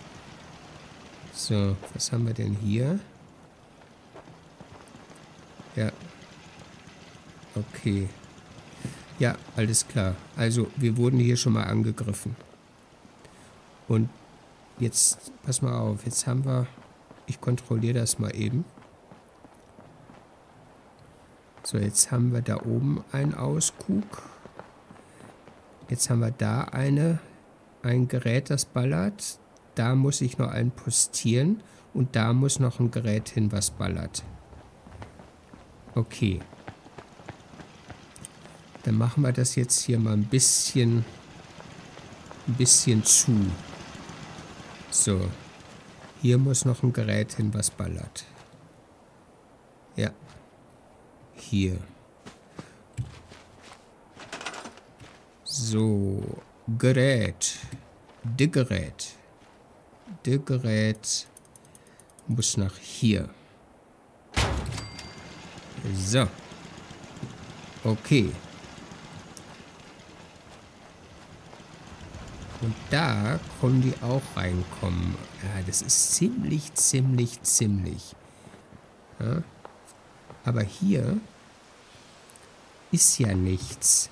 So, was haben wir denn hier? Ja. Okay. Ja, alles klar. Also, wir wurden hier schon mal angegriffen. Und jetzt, pass mal auf, jetzt haben wir... Ich kontrolliere das mal eben. So, jetzt haben wir da oben einen Ausguck. Jetzt haben wir da ein Gerät, das ballert. Da muss ich noch einen postieren. Und da muss noch ein Gerät hin, was ballert. Okay. Dann machen wir das jetzt hier mal ein bisschen zu. So. Hier muss noch ein Gerät hin, was ballert. Ja. Hier. So. Gerät. Das Gerät muss nach hier. So. Okay. Und da können die auch reinkommen. Ja, das ist ziemlich. Ja. Aber hier ist ja nichts.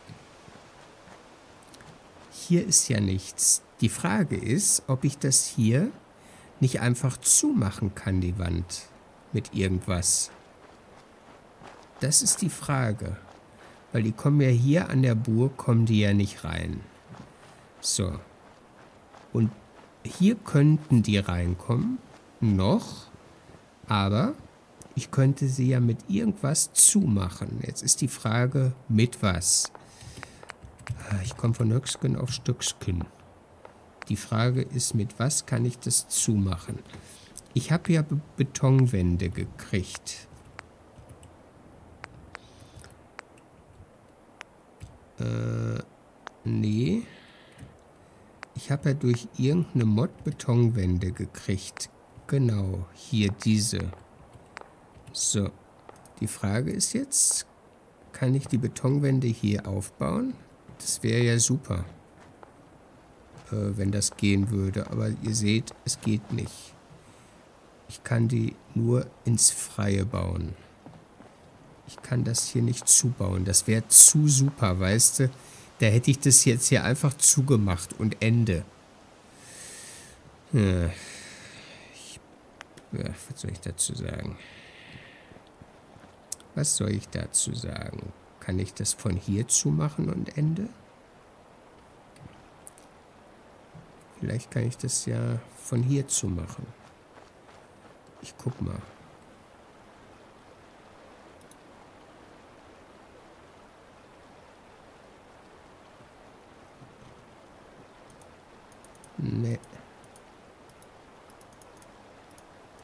Die Frage ist, ob ich das hier nicht einfach zumachen kann, die Wand, mit irgendwas. Das ist die Frage. Weil die kommen ja hier an der Burg, kommen die ja nicht rein. So. Und hier könnten die reinkommen, noch, aber ich könnte sie ja mit irgendwas zumachen. Jetzt ist die Frage, mit was? Ich komme von Höcksken auf Stöcksken. Die Frage ist, mit was kann ich das zumachen? Ich habe ja Betonwände gekriegt. Nee. Ich habe ja durch irgendeine Mod Betonwände gekriegt. Genau, hier diese. So, die Frage ist jetzt, kann ich die Betonwände hier aufbauen? Das wäre ja super, wenn das gehen würde. Aber ihr seht, es geht nicht. Ich kann die nur ins Freie bauen. Ich kann das hier nicht zubauen. Das wäre zu super, weißt du? Da hätte ich das jetzt hier einfach zugemacht und Ende. Ja, was soll ich dazu sagen? Kann ich das von hier zumachen und Ende? Vielleicht kann ich das ja von hier zumachen. Ich guck mal.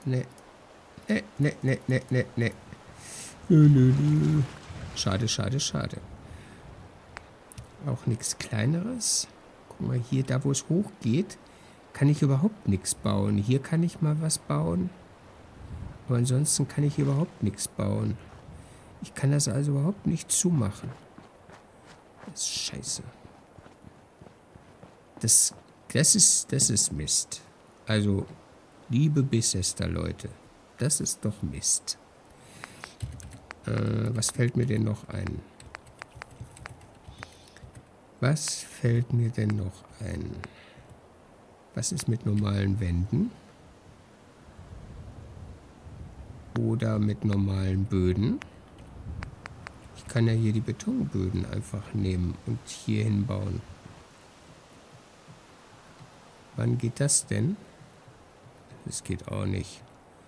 Ne. Ne. Nö. Schade. Auch nichts Kleineres. Guck mal, hier, da wo es hochgeht, kann ich überhaupt nichts bauen. Hier kann ich mal was bauen. Aber ansonsten kann ich überhaupt nichts bauen. Ich kann das also überhaupt nicht zumachen. Das ist scheiße. Das ist Mist. Also, liebe Bethesda-Leute, das ist doch Mist. Was fällt mir denn noch ein? Was ist mit normalen Wänden? Oder mit normalen Böden? Ich kann ja hier die Betonböden einfach nehmen und hier hinbauen. Wann geht das denn? Das geht auch nicht.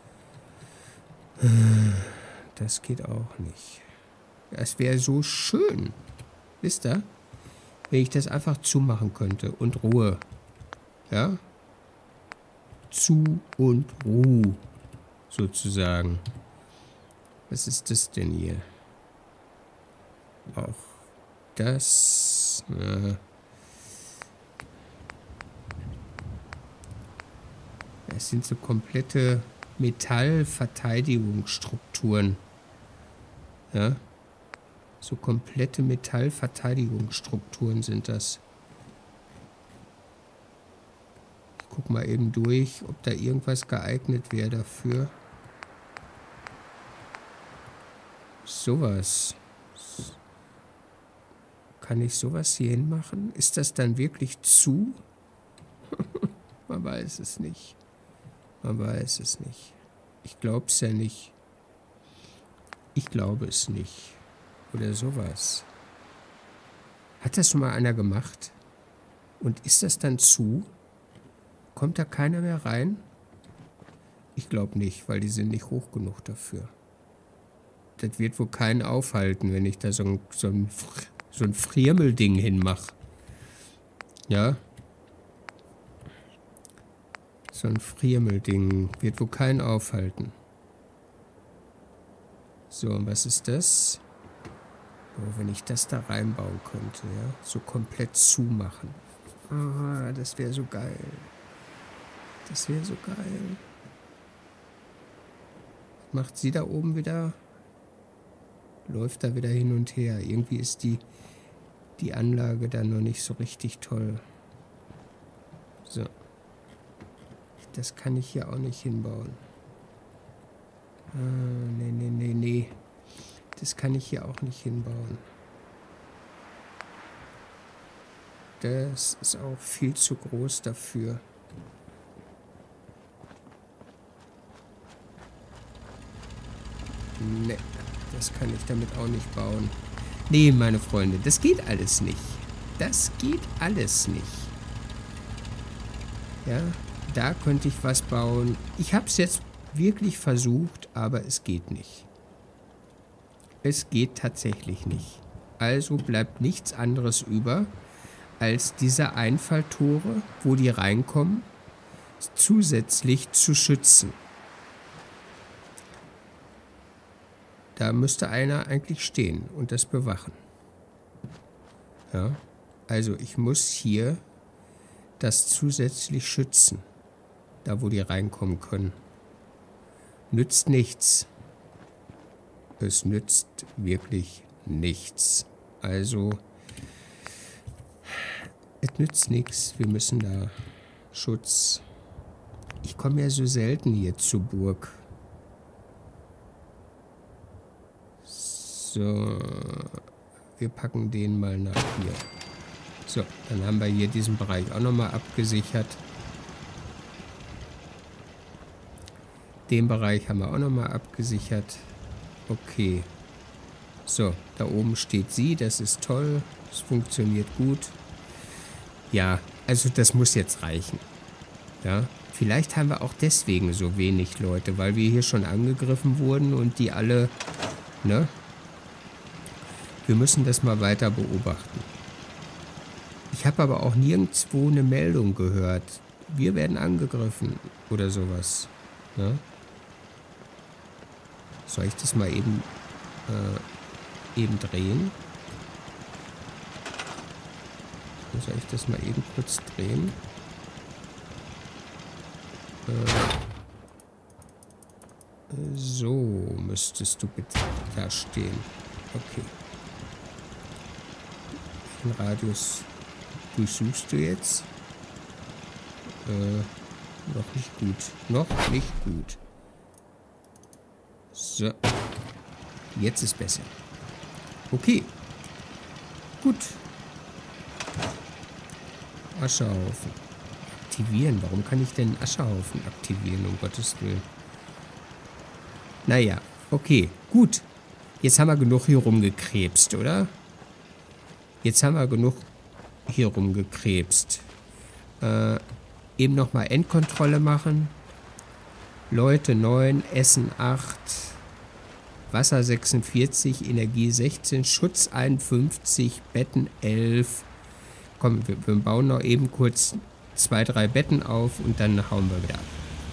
Das geht auch nicht. Es wäre so schön. Wisst ihr? Wenn ich das einfach zumachen könnte und Ruhe. Ja? Zu und Ruhe. Sozusagen. Was ist das denn hier? Auch das. Es sind so komplette Metallverteidigungsstrukturen. Ja? So komplette Metallverteidigungsstrukturen sind das. Ich guck mal eben durch, ob da irgendwas geeignet wäre dafür. Sowas. Kann ich sowas hier hinmachen? Ist das dann wirklich zu? Man weiß es nicht. Ich glaube es ja nicht. Ich glaube es nicht. Oder sowas. Hat das schon mal einer gemacht? Und ist das dann zu? Kommt da keiner mehr rein? Ich glaube nicht, weil die sind nicht hoch genug dafür. Das wird wohl keinen aufhalten, wenn ich da so ein Friemelding hinmache. Ja? So ein Friemelding wird wohl keinen aufhalten. So, und was ist das? Oh, wenn ich das da reinbauen könnte, ja? So komplett zumachen. Ah, das wäre so geil. Was macht sie da oben wieder? Läuft da wieder hin und her. Irgendwie ist die Anlage da noch nicht so richtig toll. So. Das kann ich hier auch nicht hinbauen. Nee. Das kann ich hier auch nicht hinbauen. Das ist auch viel zu groß dafür. Nee, das kann ich damit auch nicht bauen. Nee, meine Freunde, das geht alles nicht. Ja, da könnte ich was bauen. Ich habe es jetzt wirklich versucht, aber es geht nicht. Es geht tatsächlich nicht. Also bleibt nichts anderes über, als diese Einfalltore, wo die reinkommen, zusätzlich zu schützen. Da müsste einer eigentlich stehen und das bewachen. Ja, also ich muss hier das zusätzlich schützen, da wo die reinkommen können. Nützt nichts. Es nützt wirklich nichts. Also, es nützt nichts. Wir müssen da Schutz. Ich komme ja so selten hier zur Burg. So, wir packen den mal nach hier. So, dann haben wir hier diesen Bereich auch nochmal abgesichert. Den Bereich haben wir auch nochmal abgesichert. Okay. So, da oben steht sie, das ist toll. Es funktioniert gut. Ja, also das muss jetzt reichen. Ja, vielleicht haben wir auch deswegen so wenig Leute, weil wir hier schon angegriffen wurden und die alle, ne? Wir müssen das mal weiter beobachten. Ich habe aber auch nirgendwo eine Meldung gehört. Wir werden angegriffen oder sowas. Ne? Soll ich das mal eben drehen? Soll ich das mal eben kurz drehen? So müsstest du bitte da stehen. Okay. Den Radius durchsuchst du jetzt? Noch nicht gut. Noch nicht gut. So. Jetzt ist besser. Okay. Gut. Aschehaufen. Aktivieren. Warum kann ich denn Aschehaufen aktivieren, um Gottes Willen? Naja, okay. Gut. Jetzt haben wir genug hier rumgekrebst, oder? Jetzt haben wir genug hier rumgekrebst. Eben nochmal Endkontrolle machen. Leute 9, Essen 8, Wasser 46, Energie 16, Schutz 51, Betten 11. Komm, wir bauen noch eben kurz 2, 3 Betten auf und dann hauen wir wieder ab.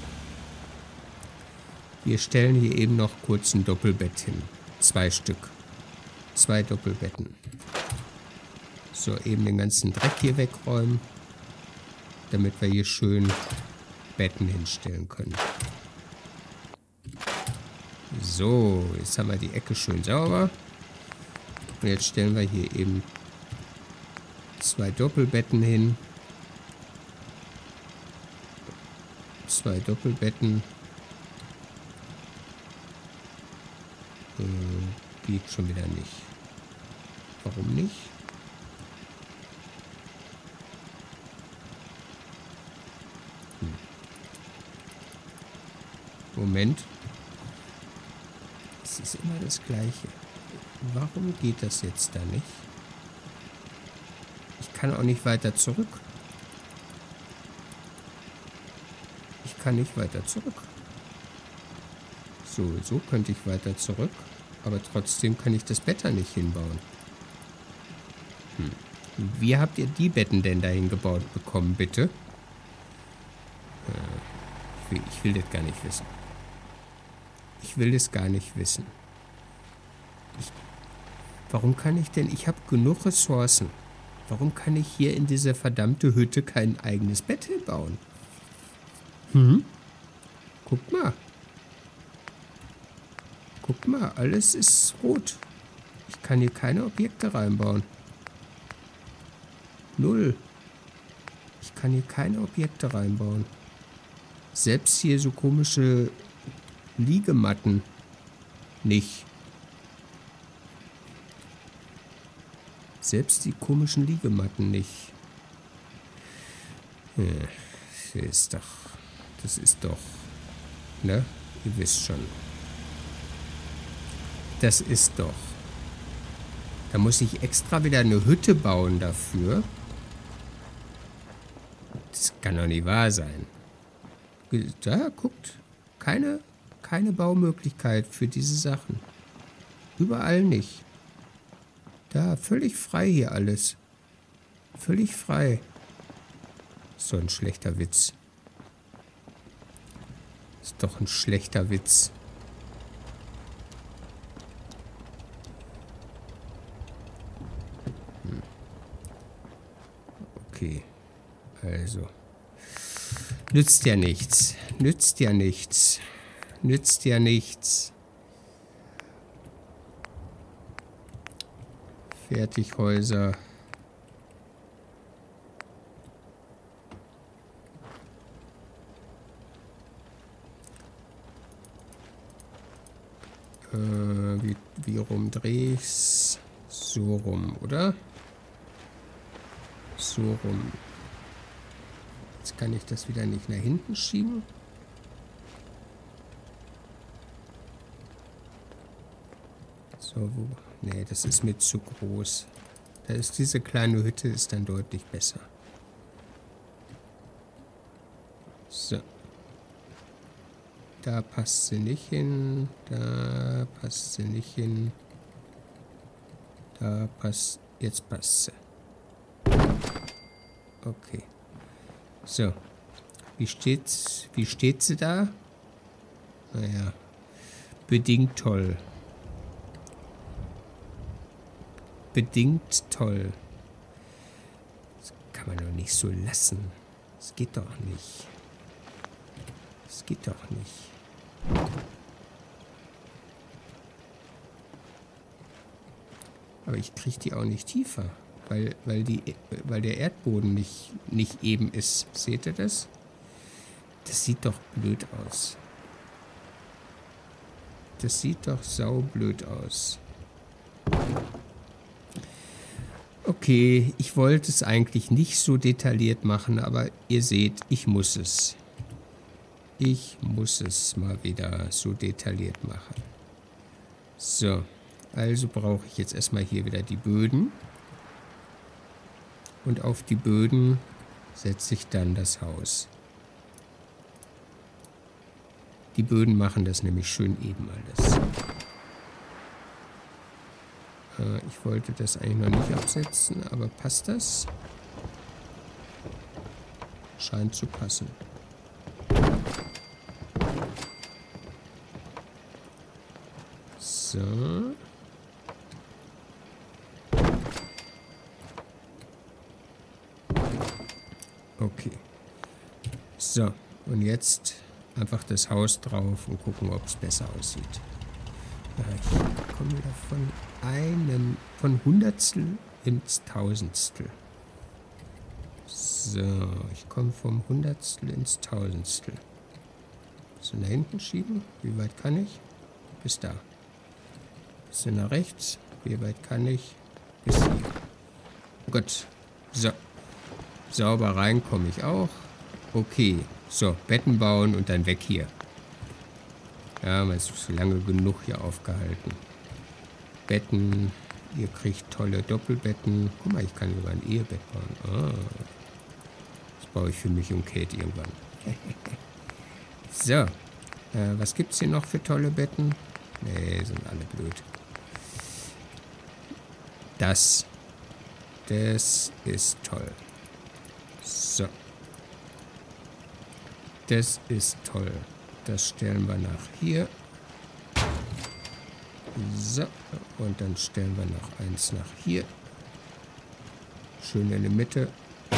Wir stellen hier eben noch kurz ein Doppelbett hin. 2 Stück. 2 Doppelbetten. So, eben den ganzen Dreck hier wegräumen, damit wir hier schön Betten hinstellen können. So, jetzt haben wir die Ecke schön sauber. Und jetzt stellen wir hier eben 2 Doppelbetten hin. 2 Doppelbetten. Geht schon wieder nicht. Warum nicht? Moment. Es ist immer das Gleiche. Warum geht das jetzt da nicht? Ich kann auch nicht weiter zurück. Ich kann nicht weiter zurück. So könnte ich weiter zurück. Aber trotzdem kann ich das Bett da nicht hinbauen. Wie habt ihr die Betten denn dahin gebaut bekommen, bitte? Ich will das gar nicht wissen. Ich will es gar nicht wissen. Warum kann ich denn... Ich habe genug Ressourcen. Warum kann ich hier in dieser verdammte Hütte kein eigenes Bett hinbauen? Guck mal. Guck mal, alles ist rot. Ich kann hier keine Objekte reinbauen. 0. Ich kann hier keine Objekte reinbauen. Selbst hier so komische Liegematten nicht. Selbst die komischen Liegematten nicht. Das ist doch, ne? Ihr wisst schon. Das ist doch. Da muss ich extra wieder eine Hütte bauen dafür. Das kann doch nicht wahr sein. Da, guckt. Keine Baumöglichkeit für diese Sachen. Überall nicht. Da, völlig frei hier alles. Völlig frei. So ein schlechter Witz. Ist doch ein schlechter Witz. Okay. Also. Nützt ja nichts. Nützt ja nichts. Nützt ja nichts. Fertighäuser. Wie rum dreh ich's? So rum, oder? So rum. Jetzt kann ich das wieder nicht nach hinten schieben. So, wo? Nee, das ist mir zu groß. Da ist diese kleine Hütte ist dann deutlich besser. So. Da passt sie nicht hin. Da passt sie nicht hin. Da passt... Jetzt passt sie. Okay. So. Wie steht sie da? Naja. Bedingt toll. Bedingt toll. Das kann man doch nicht so lassen. Das geht doch nicht. Das geht doch nicht. Aber ich kriege die auch nicht tiefer, weil der Erdboden nicht eben ist. Seht ihr das? Das sieht doch blöd aus. Das sieht doch saublöd aus. Okay, ich wollte es eigentlich nicht so detailliert machen, aber ihr seht, ich muss es. Ich muss es mal wieder so detailliert machen. So, also brauche ich jetzt erstmal hier wieder die Böden. Und auf die Böden setze ich dann das Haus. Die Böden machen das nämlich schön eben alles. Ich wollte das eigentlich noch nicht absetzen, aber passt das? Scheint zu passen. So. Okay. So, und jetzt einfach das Haus drauf und gucken, ob es besser aussieht. Ja, ich komme wieder von Hundertstel ins Tausendstel. So, ich komme vom Hundertstel ins Tausendstel. Bisschen nach hinten schieben. Wie weit kann ich? Bis da. Bisschen nach rechts. Wie weit kann ich? Bis hier. Gut. So. Sauber rein komme ich auch. Okay. So, Betten bauen und dann weg hier. Ja, man ist lange genug hier aufgehalten. Betten. Ihr kriegt tolle Doppelbetten. Guck mal, ich kann sogar ein Ehebett bauen. Ah. Das baue ich für mich und Kate irgendwann. So. Was gibt's hier noch für tolle Betten? Nee, sind alle blöd. Das ist toll. So. Das ist toll. Das stellen wir nach hier. So. Und dann stellen wir noch eins nach hier. Schön in der Mitte.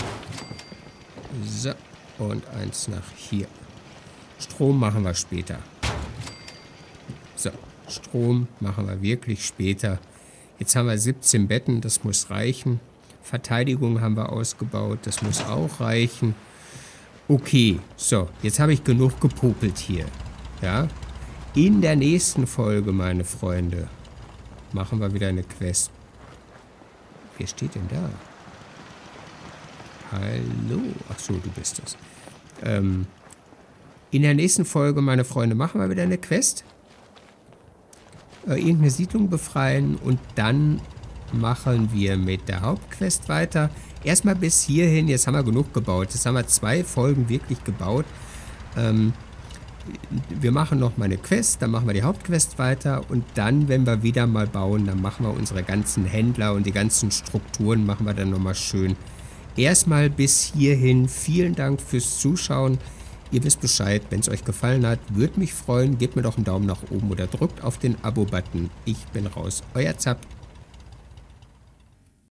So. Und eins nach hier. Strom machen wir später. So. Strom machen wir wirklich später. Jetzt haben wir 17 Betten. Das muss reichen. Verteidigung haben wir ausgebaut. Das muss auch reichen. Okay, so, jetzt habe ich genug gepopelt hier. Ja, in der nächsten Folge, meine Freunde, machen wir wieder eine Quest. Wer steht denn da? Hallo, ach so, du bist es. In der nächsten Folge, meine Freunde, machen wir wieder eine Quest. Irgendeine Siedlung befreien und dann machen wir mit der Hauptquest weiter. Erstmal bis hierhin, jetzt haben wir genug gebaut. Jetzt haben wir 2 Folgen wirklich gebaut. Wir machen noch mal eine Quest, dann machen wir die Hauptquest weiter und dann, wenn wir wieder mal bauen, dann machen wir unsere ganzen Händler und die ganzen Strukturen machen wir dann nochmal schön. Erstmal bis hierhin, vielen Dank fürs Zuschauen. Ihr wisst Bescheid, wenn es euch gefallen hat, würde mich freuen. Gebt mir doch einen Daumen nach oben oder drückt auf den Abo-Button. Ich bin raus. Euer Zapp.